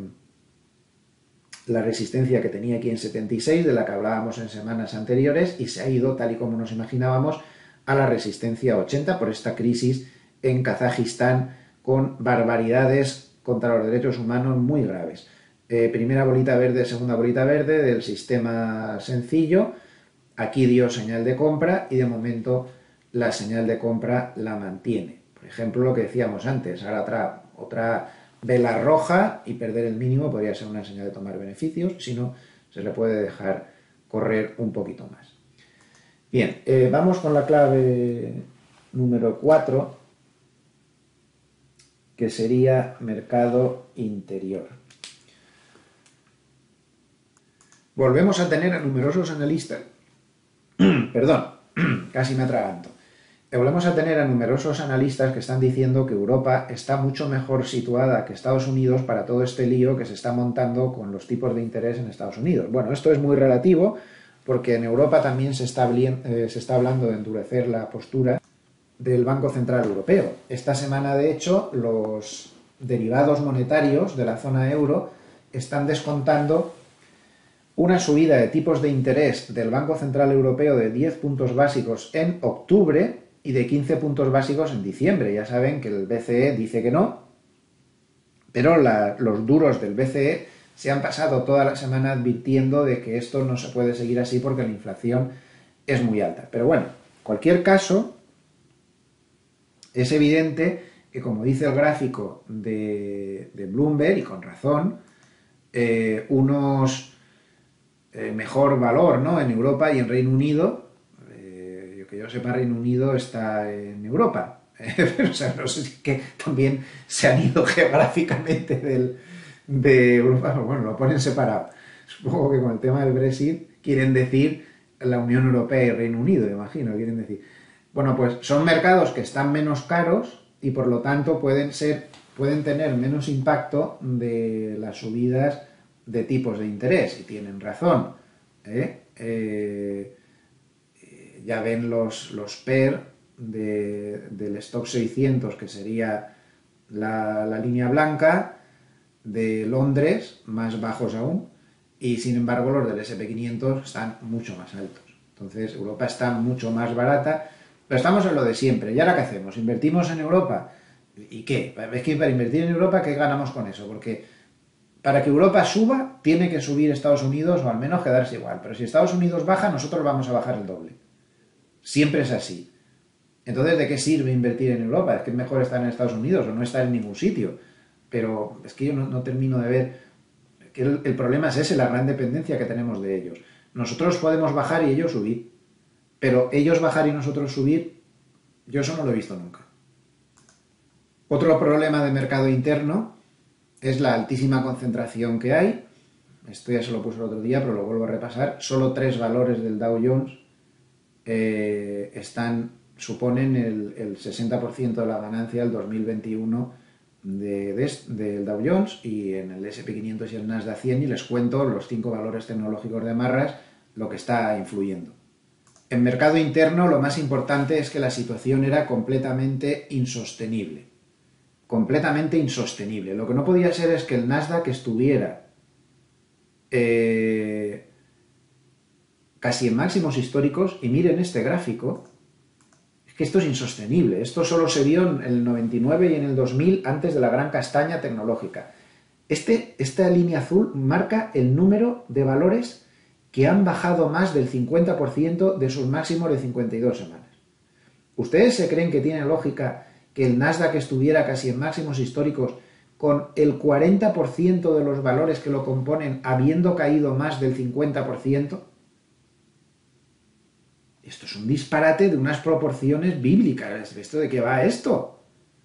la resistencia que tenía aquí en setenta y seis, de la que hablábamos en semanas anteriores, y se ha ido, tal y como nos imaginábamos, a la resistencia ochenta por esta crisis en Kazajistán con barbaridades contra los derechos humanos muy graves. Eh, primera bolita verde, segunda bolita verde del sistema sencillo. Aquí dio señal de compra y de momento la señal de compra la mantiene. Por ejemplo, lo que decíamos antes, ahora otra, otra vela roja y perder el mínimo podría ser una señal de tomar beneficios, si no, se le puede dejar correr un poquito más. Bien, eh, vamos con la clave número cuatro, que sería mercado interior. Volvemos a tener a numerosos analistas, perdón, casi me atraganto. Volvemos a tener a numerosos analistas que están diciendo que Europa está mucho mejor situada que Estados Unidos para todo este lío que se está montando con los tipos de interés en Estados Unidos. Bueno, esto es muy relativo porque en Europa también se está, eh, se está hablando de endurecer la postura del Banco Central Europeo. Esta semana, de hecho, los derivados monetarios de la zona euro están descontando una subida de tipos de interés del Banco Central Europeo de diez puntos básicos en octubre y de quince puntos básicos en diciembre. Ya saben que el B C E dice que no, pero la, los duros del B C E se han pasado toda la semana advirtiendo de que esto no se puede seguir así porque la inflación es muy alta. Pero bueno, en cualquier caso, es evidente que, como dice el gráfico de, de Bloomberg, y con razón, eh, unos eh, mejor valor, ¿no?, en Europa y en Reino Unido. Eh, yo que yo sepa, Reino Unido está en Europa. Pero, o sea, no sé si que también se han ido geográficamente del, de Europa. Bueno, lo ponen separado. Supongo que con el tema del Brexit quieren decir la Unión Europea y Reino Unido, imagino, quieren decir. Bueno, pues son mercados que están menos caros y por lo tanto pueden ser, pueden tener menos impacto de las subidas de tipos de interés, y tienen razón. ¿eh? Eh, ya ven los, los P E R de, del stock seiscientos, que sería la, la línea blanca, de Londres, más bajos aún, y sin embargo los del ese and pe quinientos están mucho más altos. Entonces Europa está mucho más barata, pero estamos en lo de siempre. ¿Y ahora qué hacemos? ¿Invertimos en Europa? ¿Y qué? Es que para invertir en Europa, ¿qué ganamos con eso? Porque para que Europa suba, tiene que subir Estados Unidos o al menos quedarse igual. Pero si Estados Unidos baja, nosotros vamos a bajar el doble. Siempre es así. Entonces, ¿de qué sirve invertir en Europa? Es que es mejor estar en Estados Unidos o no estar en ningún sitio. Pero es que yo no, no termino de ver que el, el problema es ese, la gran dependencia que tenemos de ellos. Nosotros podemos bajar y ellos subir. Pero ellos bajar y nosotros subir, yo eso no lo he visto nunca. Otro problema de mercado interno es la altísima concentración que hay. Esto ya se lo puse el otro día, pero lo vuelvo a repasar. Solo tres valores del Dow Jones eh, están, suponen el, el sesenta por ciento de la ganancia del dos mil veintiuno de, de, del Dow Jones, y en el ese and pe quinientos y el Nasdaq cien, y les cuento los cinco valores tecnológicos de Marras, lo que está influyendo. En mercado interno lo más importante es que la situación era completamente insostenible. Completamente insostenible. Lo que no podía ser es que el Nasdaq estuviera eh, casi en máximos históricos, y miren este gráfico, es que esto es insostenible. Esto solo se vio en el noventa y nueve y en el dos mil, antes de la gran castaña tecnológica. Este, esta línea azul marca el número de valores que han bajado más del cincuenta por ciento de sus máximos de cincuenta y dos semanas. ¿Ustedes se creen que tiene lógica que el Nasdaq estuviera casi en máximos históricos con el cuarenta por ciento de los valores que lo componen habiendo caído más del cincuenta por ciento? Esto es un disparate de unas proporciones bíblicas. ¿Esto de qué va esto?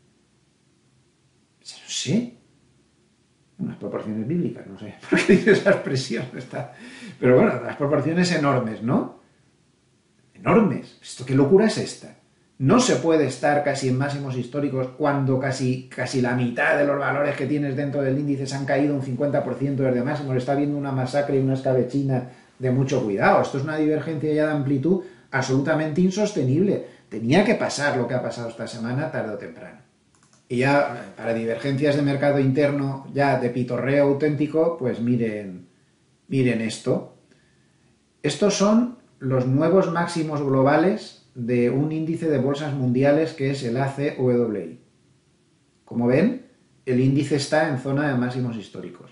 No sé. Unas proporciones bíblicas, no sé por qué dice esa expresión. Está... Pero bueno, las proporciones enormes, ¿no? Enormes. ¿Esto qué locura es esta? No se puede estar casi en máximos históricos cuando casi, casi la mitad de los valores que tienes dentro del índice se han caído un cincuenta por ciento desde máximos. Está habiendo una masacre y una escabechina de mucho cuidado. Esto es una divergencia ya de amplitud absolutamente insostenible. Tenía que pasar lo que ha pasado esta semana, tarde o temprano. Y ya, para divergencias de mercado interno, ya de pitorreo auténtico, pues miren, miren esto. Estos son los nuevos máximos globales de un índice de bolsas mundiales que es el A C W I. Como ven, el índice está en zona de máximos históricos.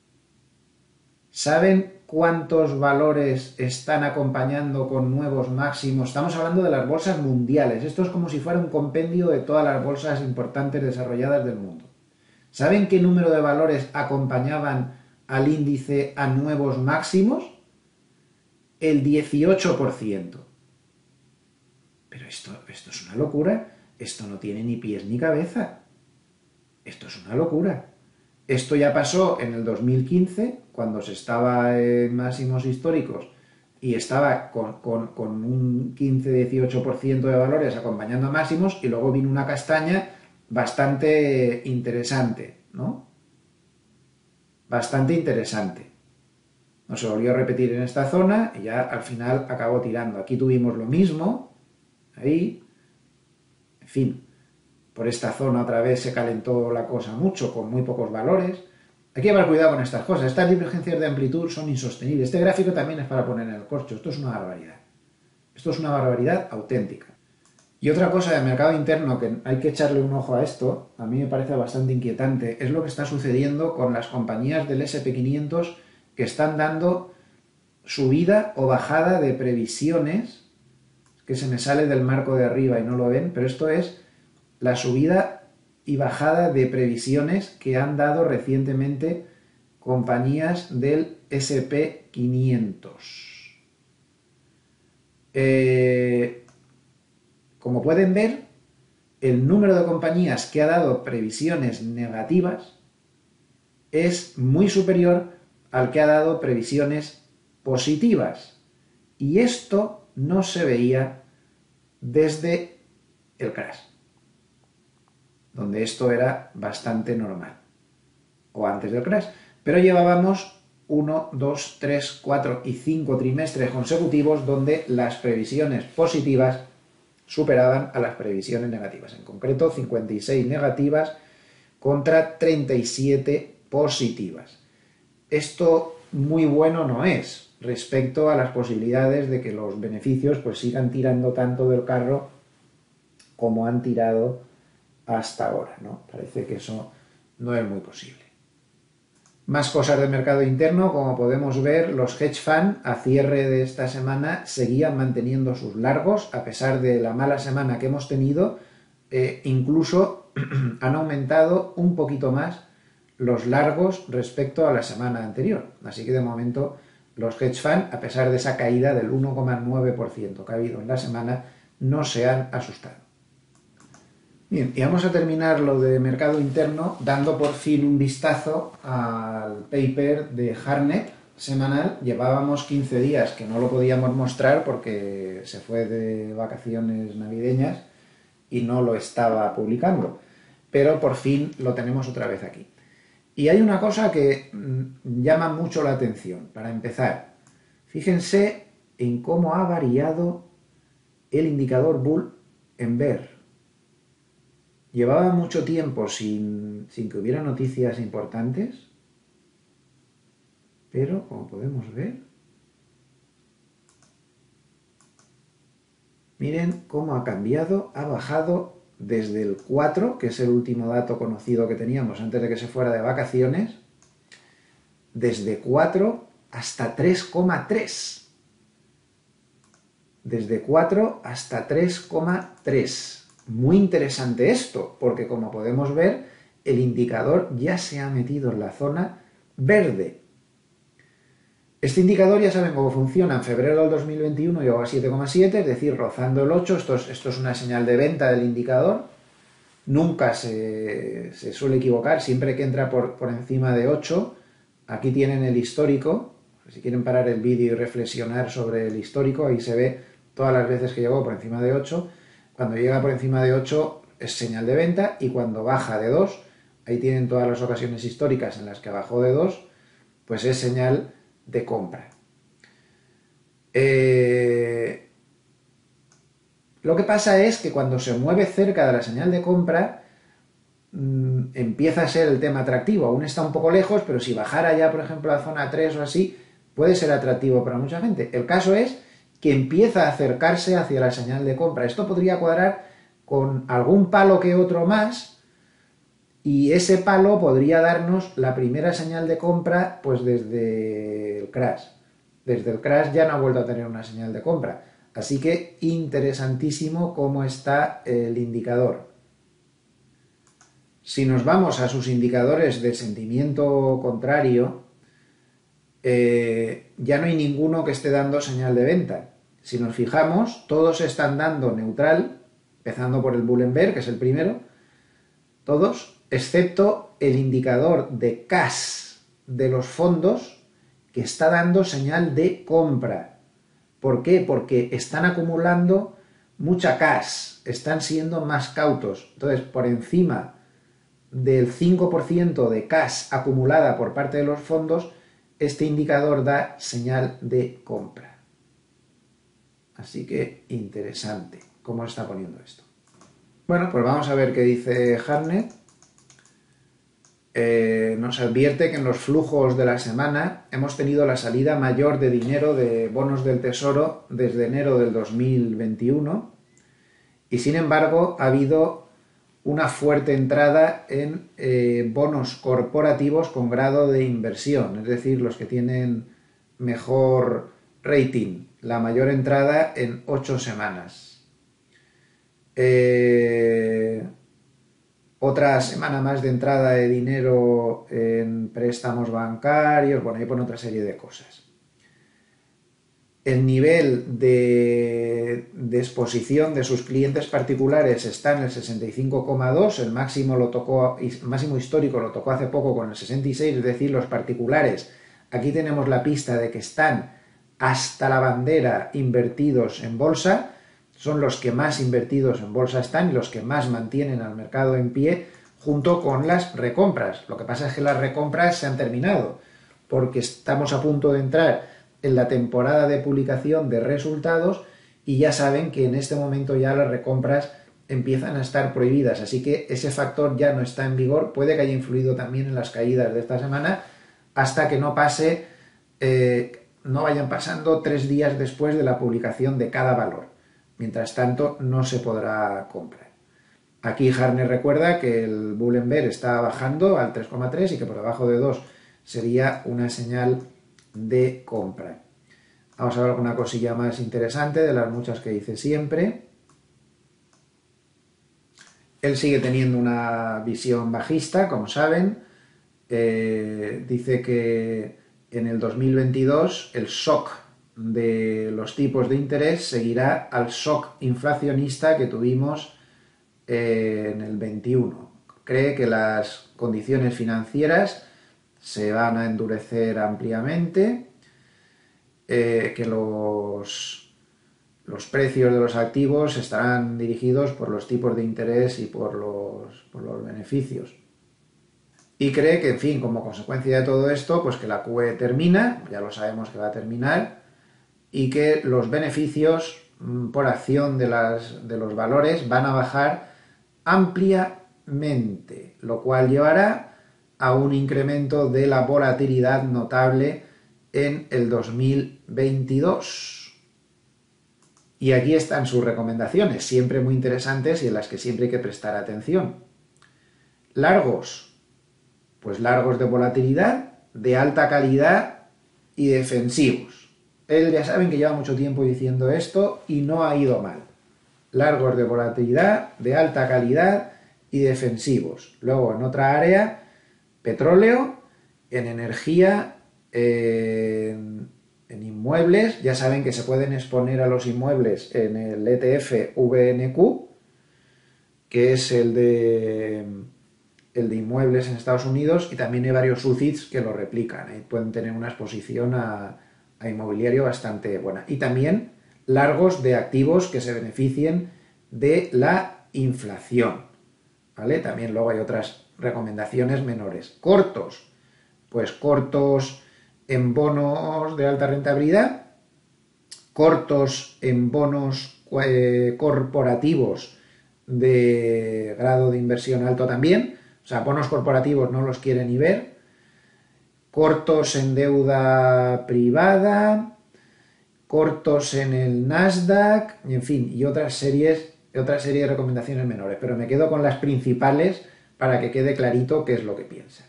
¿Saben cuántos valores están acompañando con nuevos máximos? Estamos hablando de las bolsas mundiales. Esto es como si fuera un compendio de todas las bolsas importantes desarrolladas del mundo. ¿Saben qué número de valores acompañaban al índice a nuevos máximos? El dieciocho por ciento. Pero esto, esto es una locura. Esto no tiene ni pies ni cabeza. Esto es una locura. Esto ya pasó en el dos mil quince, cuando se estaba en máximos históricos y estaba con, con, con un quince a dieciocho por ciento de valores acompañando a máximos, y luego vino una castaña bastante interesante, ¿no? Bastante interesante. No se volvió a repetir en esta zona y ya al final acabó tirando. Aquí tuvimos lo mismo, ahí, en fin. Por esta zona otra vez se calentó la cosa mucho, con muy pocos valores. Hay que llevar cuidado con estas cosas. Estas divergencias de amplitud son insostenibles. Este gráfico también es para poner en el corcho. Esto es una barbaridad. Esto es una barbaridad auténtica. Y otra cosa del mercado interno que hay que echarle un ojo a esto, a mí me parece bastante inquietante, es lo que está sucediendo con las compañías del ese and pe quinientos que están dando subida o bajada de previsiones, que se me sale del marco de arriba y no lo ven, pero esto es la subida y bajada de previsiones que han dado recientemente compañías del ese and pe quinientos. Eh, como pueden ver, el número de compañías que ha dado previsiones negativas es muy superior al que ha dado previsiones positivas. Y esto no se veía desde el crash, donde esto era bastante normal, o antes del crash, pero llevábamos uno, dos, tres, cuatro y cinco trimestres consecutivos donde las previsiones positivas superaban a las previsiones negativas. En concreto, cincuenta y seis negativas contra treinta y siete positivas. Esto muy bueno no es respecto a las posibilidades de que los beneficios pues sigan tirando tanto del carro como han tirado hasta ahora, ¿no? Parece que eso no es muy posible. Más cosas del mercado interno, como podemos ver, los hedge funds a cierre de esta semana seguían manteniendo sus largos, a pesar de la mala semana que hemos tenido, eh, incluso han aumentado un poquito más los largos respecto a la semana anterior. Así que de momento los hedge funds, a pesar de esa caída del uno coma nueve por ciento que ha habido en la semana, no se han asustado. Bien, y vamos a terminar lo de mercado interno dando por fin un vistazo al paper de Hartnett semanal. Llevábamos quince días que no lo podíamos mostrar porque se fue de vacaciones navideñas y no lo estaba publicando, pero por fin lo tenemos otra vez aquí. Y hay una cosa que llama mucho la atención. Para empezar, fíjense en cómo ha variado el indicador Bull en Bear. Llevaba mucho tiempo sin, sin que hubiera noticias importantes, pero como podemos ver, miren cómo ha cambiado, ha bajado desde el cuatro, que es el último dato conocido que teníamos antes de que se fuera de vacaciones, desde cuatro hasta tres coma tres. Desde cuatro hasta tres coma tres. Muy interesante esto, porque como podemos ver, el indicador ya se ha metido en la zona verde. Este indicador ya saben cómo funciona. En febrero del dos mil veintiuno llegó a siete coma siete, es decir, rozando el ocho. Esto es, esto es una señal de venta del indicador. Nunca se, se suele equivocar, siempre que entra por, por encima de ocho. Aquí tienen el histórico. Si quieren parar el vídeo y reflexionar sobre el histórico, ahí se ve todas las veces que llegó por encima de ocho. Cuando llega por encima de ocho es señal de venta y cuando baja de dos, ahí tienen todas las ocasiones históricas en las que bajó de dos, pues es señal de compra. Eh, lo que pasa es que cuando se mueve cerca de la señal de compra, mmm, empieza a ser el tema atractivo. Aún está un poco lejos, pero si bajara ya, por ejemplo, a zona tres o así, puede ser atractivo para mucha gente. El caso es que empieza a acercarse hacia la señal de compra. Esto podría cuadrar con algún palo que otro más y ese palo podría darnos la primera señal de compra pues desde el crash. Desde el crash ya no ha vuelto a tener una señal de compra. Así que interesantísimo cómo está el indicador. Si nos vamos a sus indicadores de sentimiento contrario, Eh, ya no hay ninguno que esté dando señal de venta. Si nos fijamos, todos están dando neutral, empezando por el Bull and Bear, que es el primero, todos, excepto el indicador de cash de los fondos, que está dando señal de compra. ¿Por qué? Porque están acumulando mucha cash, están siendo más cautos. Entonces, por encima del cinco por ciento de cash acumulada por parte de los fondos, este indicador da señal de compra. Así que interesante cómo está poniendo esto. Bueno, pues vamos a ver qué dice Hartnett. Eh, nos advierte que en los flujos de la semana hemos tenido la salida mayor de dinero de bonos del Tesoro desde enero del dos mil veintiuno y sin embargo ha habido una fuerte entrada en eh, bonos corporativos con grado de inversión, es decir, los que tienen mejor rating, la mayor entrada en ocho semanas. Eh, otra semana más de entrada de dinero en préstamos bancarios, bueno, ahí pone otra serie de cosas. El nivel de, de exposición de sus clientes particulares está en el sesenta y cinco coma dos, el máximo, lo tocó, el máximo histórico lo tocó hace poco con el sesenta y seis, es decir, los particulares, aquí tenemos la pista de que están hasta la bandera invertidos en bolsa, son los que más invertidos en bolsa están y los que más mantienen al mercado en pie, junto con las recompras. Lo que pasa es que las recompras se han terminado, porque estamos a punto de entrar en la temporada de publicación de resultados y ya saben que en este momento ya las recompras empiezan a estar prohibidas, así que ese factor ya no está en vigor, puede que haya influido también en las caídas de esta semana, hasta que no pase, eh, no vayan pasando tres días después de la publicación de cada valor. Mientras tanto, no se podrá comprar. Aquí Hartnett recuerda que el Bull and Bear está bajando al tres coma tres y que por debajo de dos sería una señal de compra. Vamos a ver alguna cosilla más interesante de las muchas que dice siempre. Él sigue teniendo una visión bajista, como saben. Eh, dice que en el dos mil veintidós el shock de los tipos de interés seguirá al shock inflacionista que tuvimos eh, en el veintiuno. Cree que las condiciones financieras se van a endurecer ampliamente, eh, que los, los precios de los activos estarán dirigidos por los tipos de interés y por los, por los beneficios. Y cree que, en fin, como consecuencia de todo esto, pues que la Q E termina, ya lo sabemos que va a terminar, y que los beneficios por acción de, las, de los valores van a bajar ampliamente, lo cual llevará a un incremento de la volatilidad notable en el dos mil veintidós. Y aquí están sus recomendaciones, siempre muy interesantes y en las que siempre hay que prestar atención. Largos. Pues largos de volatilidad, de alta calidad y defensivos. Él ya saben que lleva mucho tiempo diciendo esto y no ha ido mal. Largos de volatilidad, de alta calidad y defensivos. Luego en otra área, petróleo, en energía, en, en inmuebles. Ya saben que se pueden exponer a los inmuebles en el E T F V N Q, que es el de... el de inmuebles en Estados Unidos, y también hay varios U C I Ts que lo replican, ¿eh? Pueden tener una exposición a, a inmobiliario bastante buena. Y también largos de activos que se beneficien de la inflación, ¿vale? También luego hay otras recomendaciones menores. Cortos, pues cortos en bonos de alta rentabilidad, cortos en bonos eh, corporativos de grado de inversión alto también. O sea, bonos corporativos no los quiere ni ver. Cortos en deuda privada, cortos en el Nasdaq, y en fin, y otras series, otra serie de recomendaciones menores. Pero me quedo con las principales para que quede clarito qué es lo que piensa.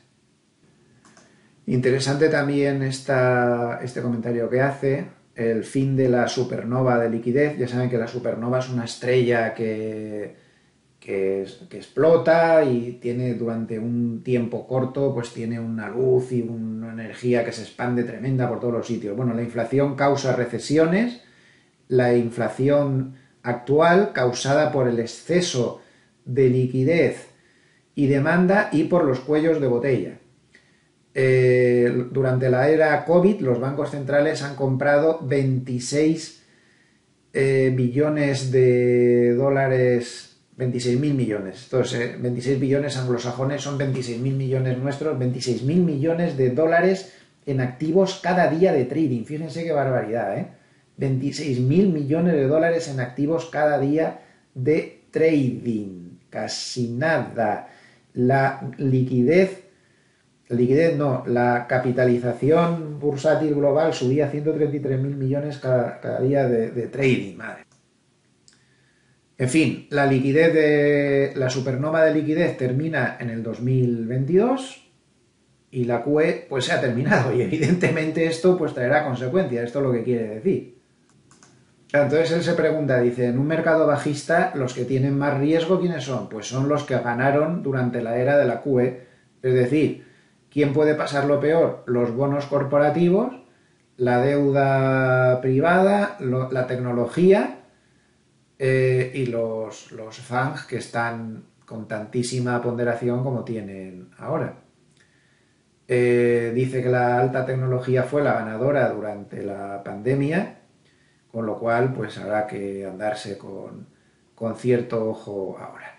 Interesante también esta, este comentario que hace, el fin de la supernova de liquidez. Ya saben que la supernova es una estrella que... Que, es, que explota y tiene durante un tiempo corto, pues tiene una luz y una energía que se expande tremenda por todos los sitios. Bueno, la inflación causa recesiones, la inflación actual causada por el exceso de liquidez y demanda y por los cuellos de botella. Eh, durante la era COVID, los bancos centrales han comprado veintiséis eh, billones de dólares, veintiséis mil millones. Entonces, veintiséis billones anglosajones son veintiséis mil millones nuestros, veintiséis mil millones de dólares en activos cada día de trading. Fíjense qué barbaridad, ¿eh? veintiséis mil millones de dólares en activos cada día de trading. Casi nada. La liquidez, liquidez no, la capitalización bursátil global subía a ciento treinta y tres mil millones cada, cada día de, de trading, madre. En fin, la liquidez de la supernova de liquidez termina en el dos mil veintidós y la Q E pues se ha terminado y evidentemente esto pues traerá consecuencias, esto es lo que quiere decir. Entonces él se pregunta, dice, en un mercado bajista los que tienen más riesgo, ¿quiénes son? Pues son los que ganaron durante la era de la Q E, es decir, ¿quién puede pasarlo peor? Los bonos corporativos, la deuda privada, lo, la tecnología, Eh, y los, los F A N G que están con tantísima ponderación como tienen ahora. Eh, dice que la alta tecnología fue la ganadora durante la pandemia, con lo cual pues habrá que andarse con, con cierto ojo ahora.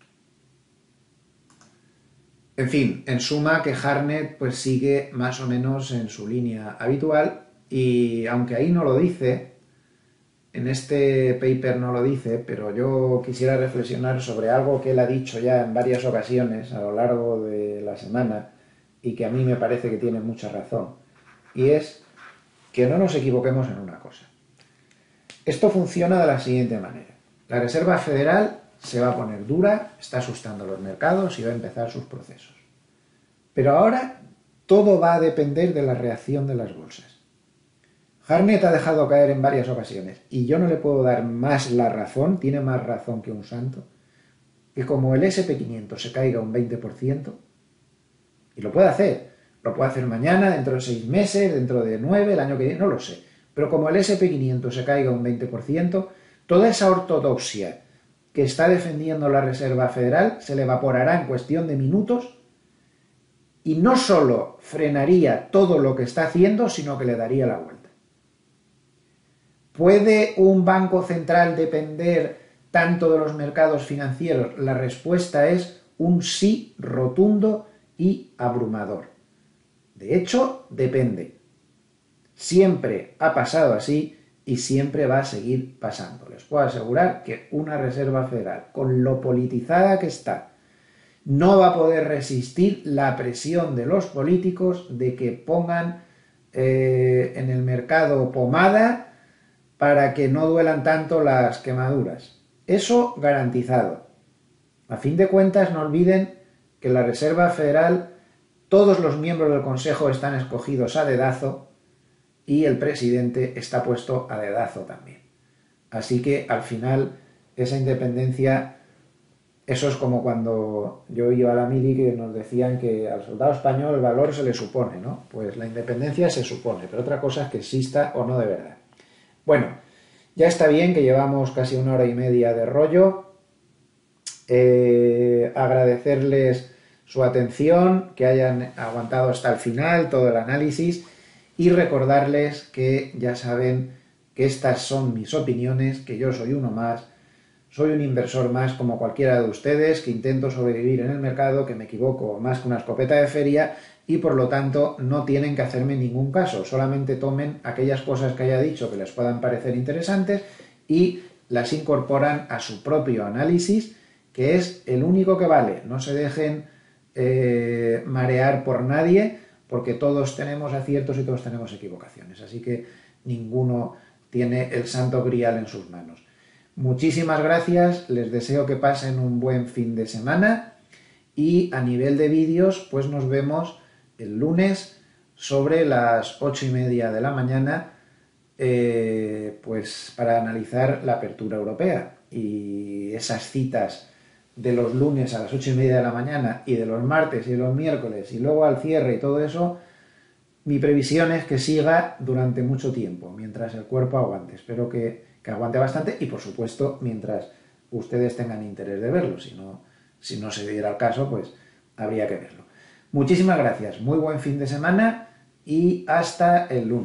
En fin, en suma que Hartnett pues sigue más o menos en su línea habitual y aunque ahí no lo dice, en este paper no lo dice, pero yo quisiera reflexionar sobre algo que él ha dicho ya en varias ocasiones a lo largo de la semana y que a mí me parece que tiene mucha razón. Y es que no nos equivoquemos en una cosa. Esto funciona de la siguiente manera. La Reserva Federal se va a poner dura, está asustando a los mercados y va a empezar sus procesos. Pero ahora todo va a depender de la reacción de las bolsas. Hartnett ha dejado caer en varias ocasiones y yo no le puedo dar más la razón, tiene más razón que un santo, que como el ese and pe quinientos se caiga un veinte por ciento, y lo puede hacer, lo puede hacer mañana, dentro de seis meses, dentro de nueve, el año que viene, no lo sé, pero como el ese and pe quinientos se caiga un veinte por ciento, toda esa ortodoxia que está defendiendo la Reserva Federal se le evaporará en cuestión de minutos y no solo frenaría todo lo que está haciendo, sino que le daría la vuelta. ¿Puede un banco central depender tanto de los mercados financieros? La respuesta es un sí rotundo y abrumador. De hecho, depende. Siempre ha pasado así y siempre va a seguir pasando. Les puedo asegurar que una Reserva Federal, con lo politizada que está, no va a poder resistir la presión de los políticos de que pongan eh, en el mercado pomada para que no duelan tanto las quemaduras. Eso garantizado. A fin de cuentas, no olviden que la Reserva Federal, todos los miembros del Consejo están escogidos a dedazo y el presidente está puesto a dedazo también. Así que, al final, esa independencia, eso es como cuando yo iba a la mili que nos decían que al soldado español el valor se le supone, ¿no? Pues la independencia se supone, pero otra cosa es que exista o no de verdad. Bueno, ya está bien que llevamos casi una hora y media de rollo. Eh, agradecerles su atención, que hayan aguantado hasta el final todo el análisis y recordarles que ya saben que estas son mis opiniones, que yo soy uno más, soy un inversor más como cualquiera de ustedes, que intento sobrevivir en el mercado, que me equivoco más que una escopeta de feria y por lo tanto no tienen que hacerme ningún caso, solamente tomen aquellas cosas que haya dicho que les puedan parecer interesantes y las incorporan a su propio análisis, que es el único que vale. No se dejen eh, marear por nadie, porque todos tenemos aciertos y todos tenemos equivocaciones, así que ninguno tiene el santo grial en sus manos. Muchísimas gracias, les deseo que pasen un buen fin de semana y a nivel de vídeos, pues nos vemos el lunes sobre las ocho y media de la mañana, eh, pues para analizar la apertura europea y esas citas de los lunes a las ocho y media de la mañana y de los martes y de los miércoles y luego al cierre y todo eso. Mi previsión es que siga durante mucho tiempo, mientras el cuerpo aguante. Espero que, que aguante bastante y, por supuesto, mientras ustedes tengan interés de verlo. Si no, si no se diera el caso, pues habría que verlo. Muchísimas gracias, muy buen fin de semana y hasta el lunes.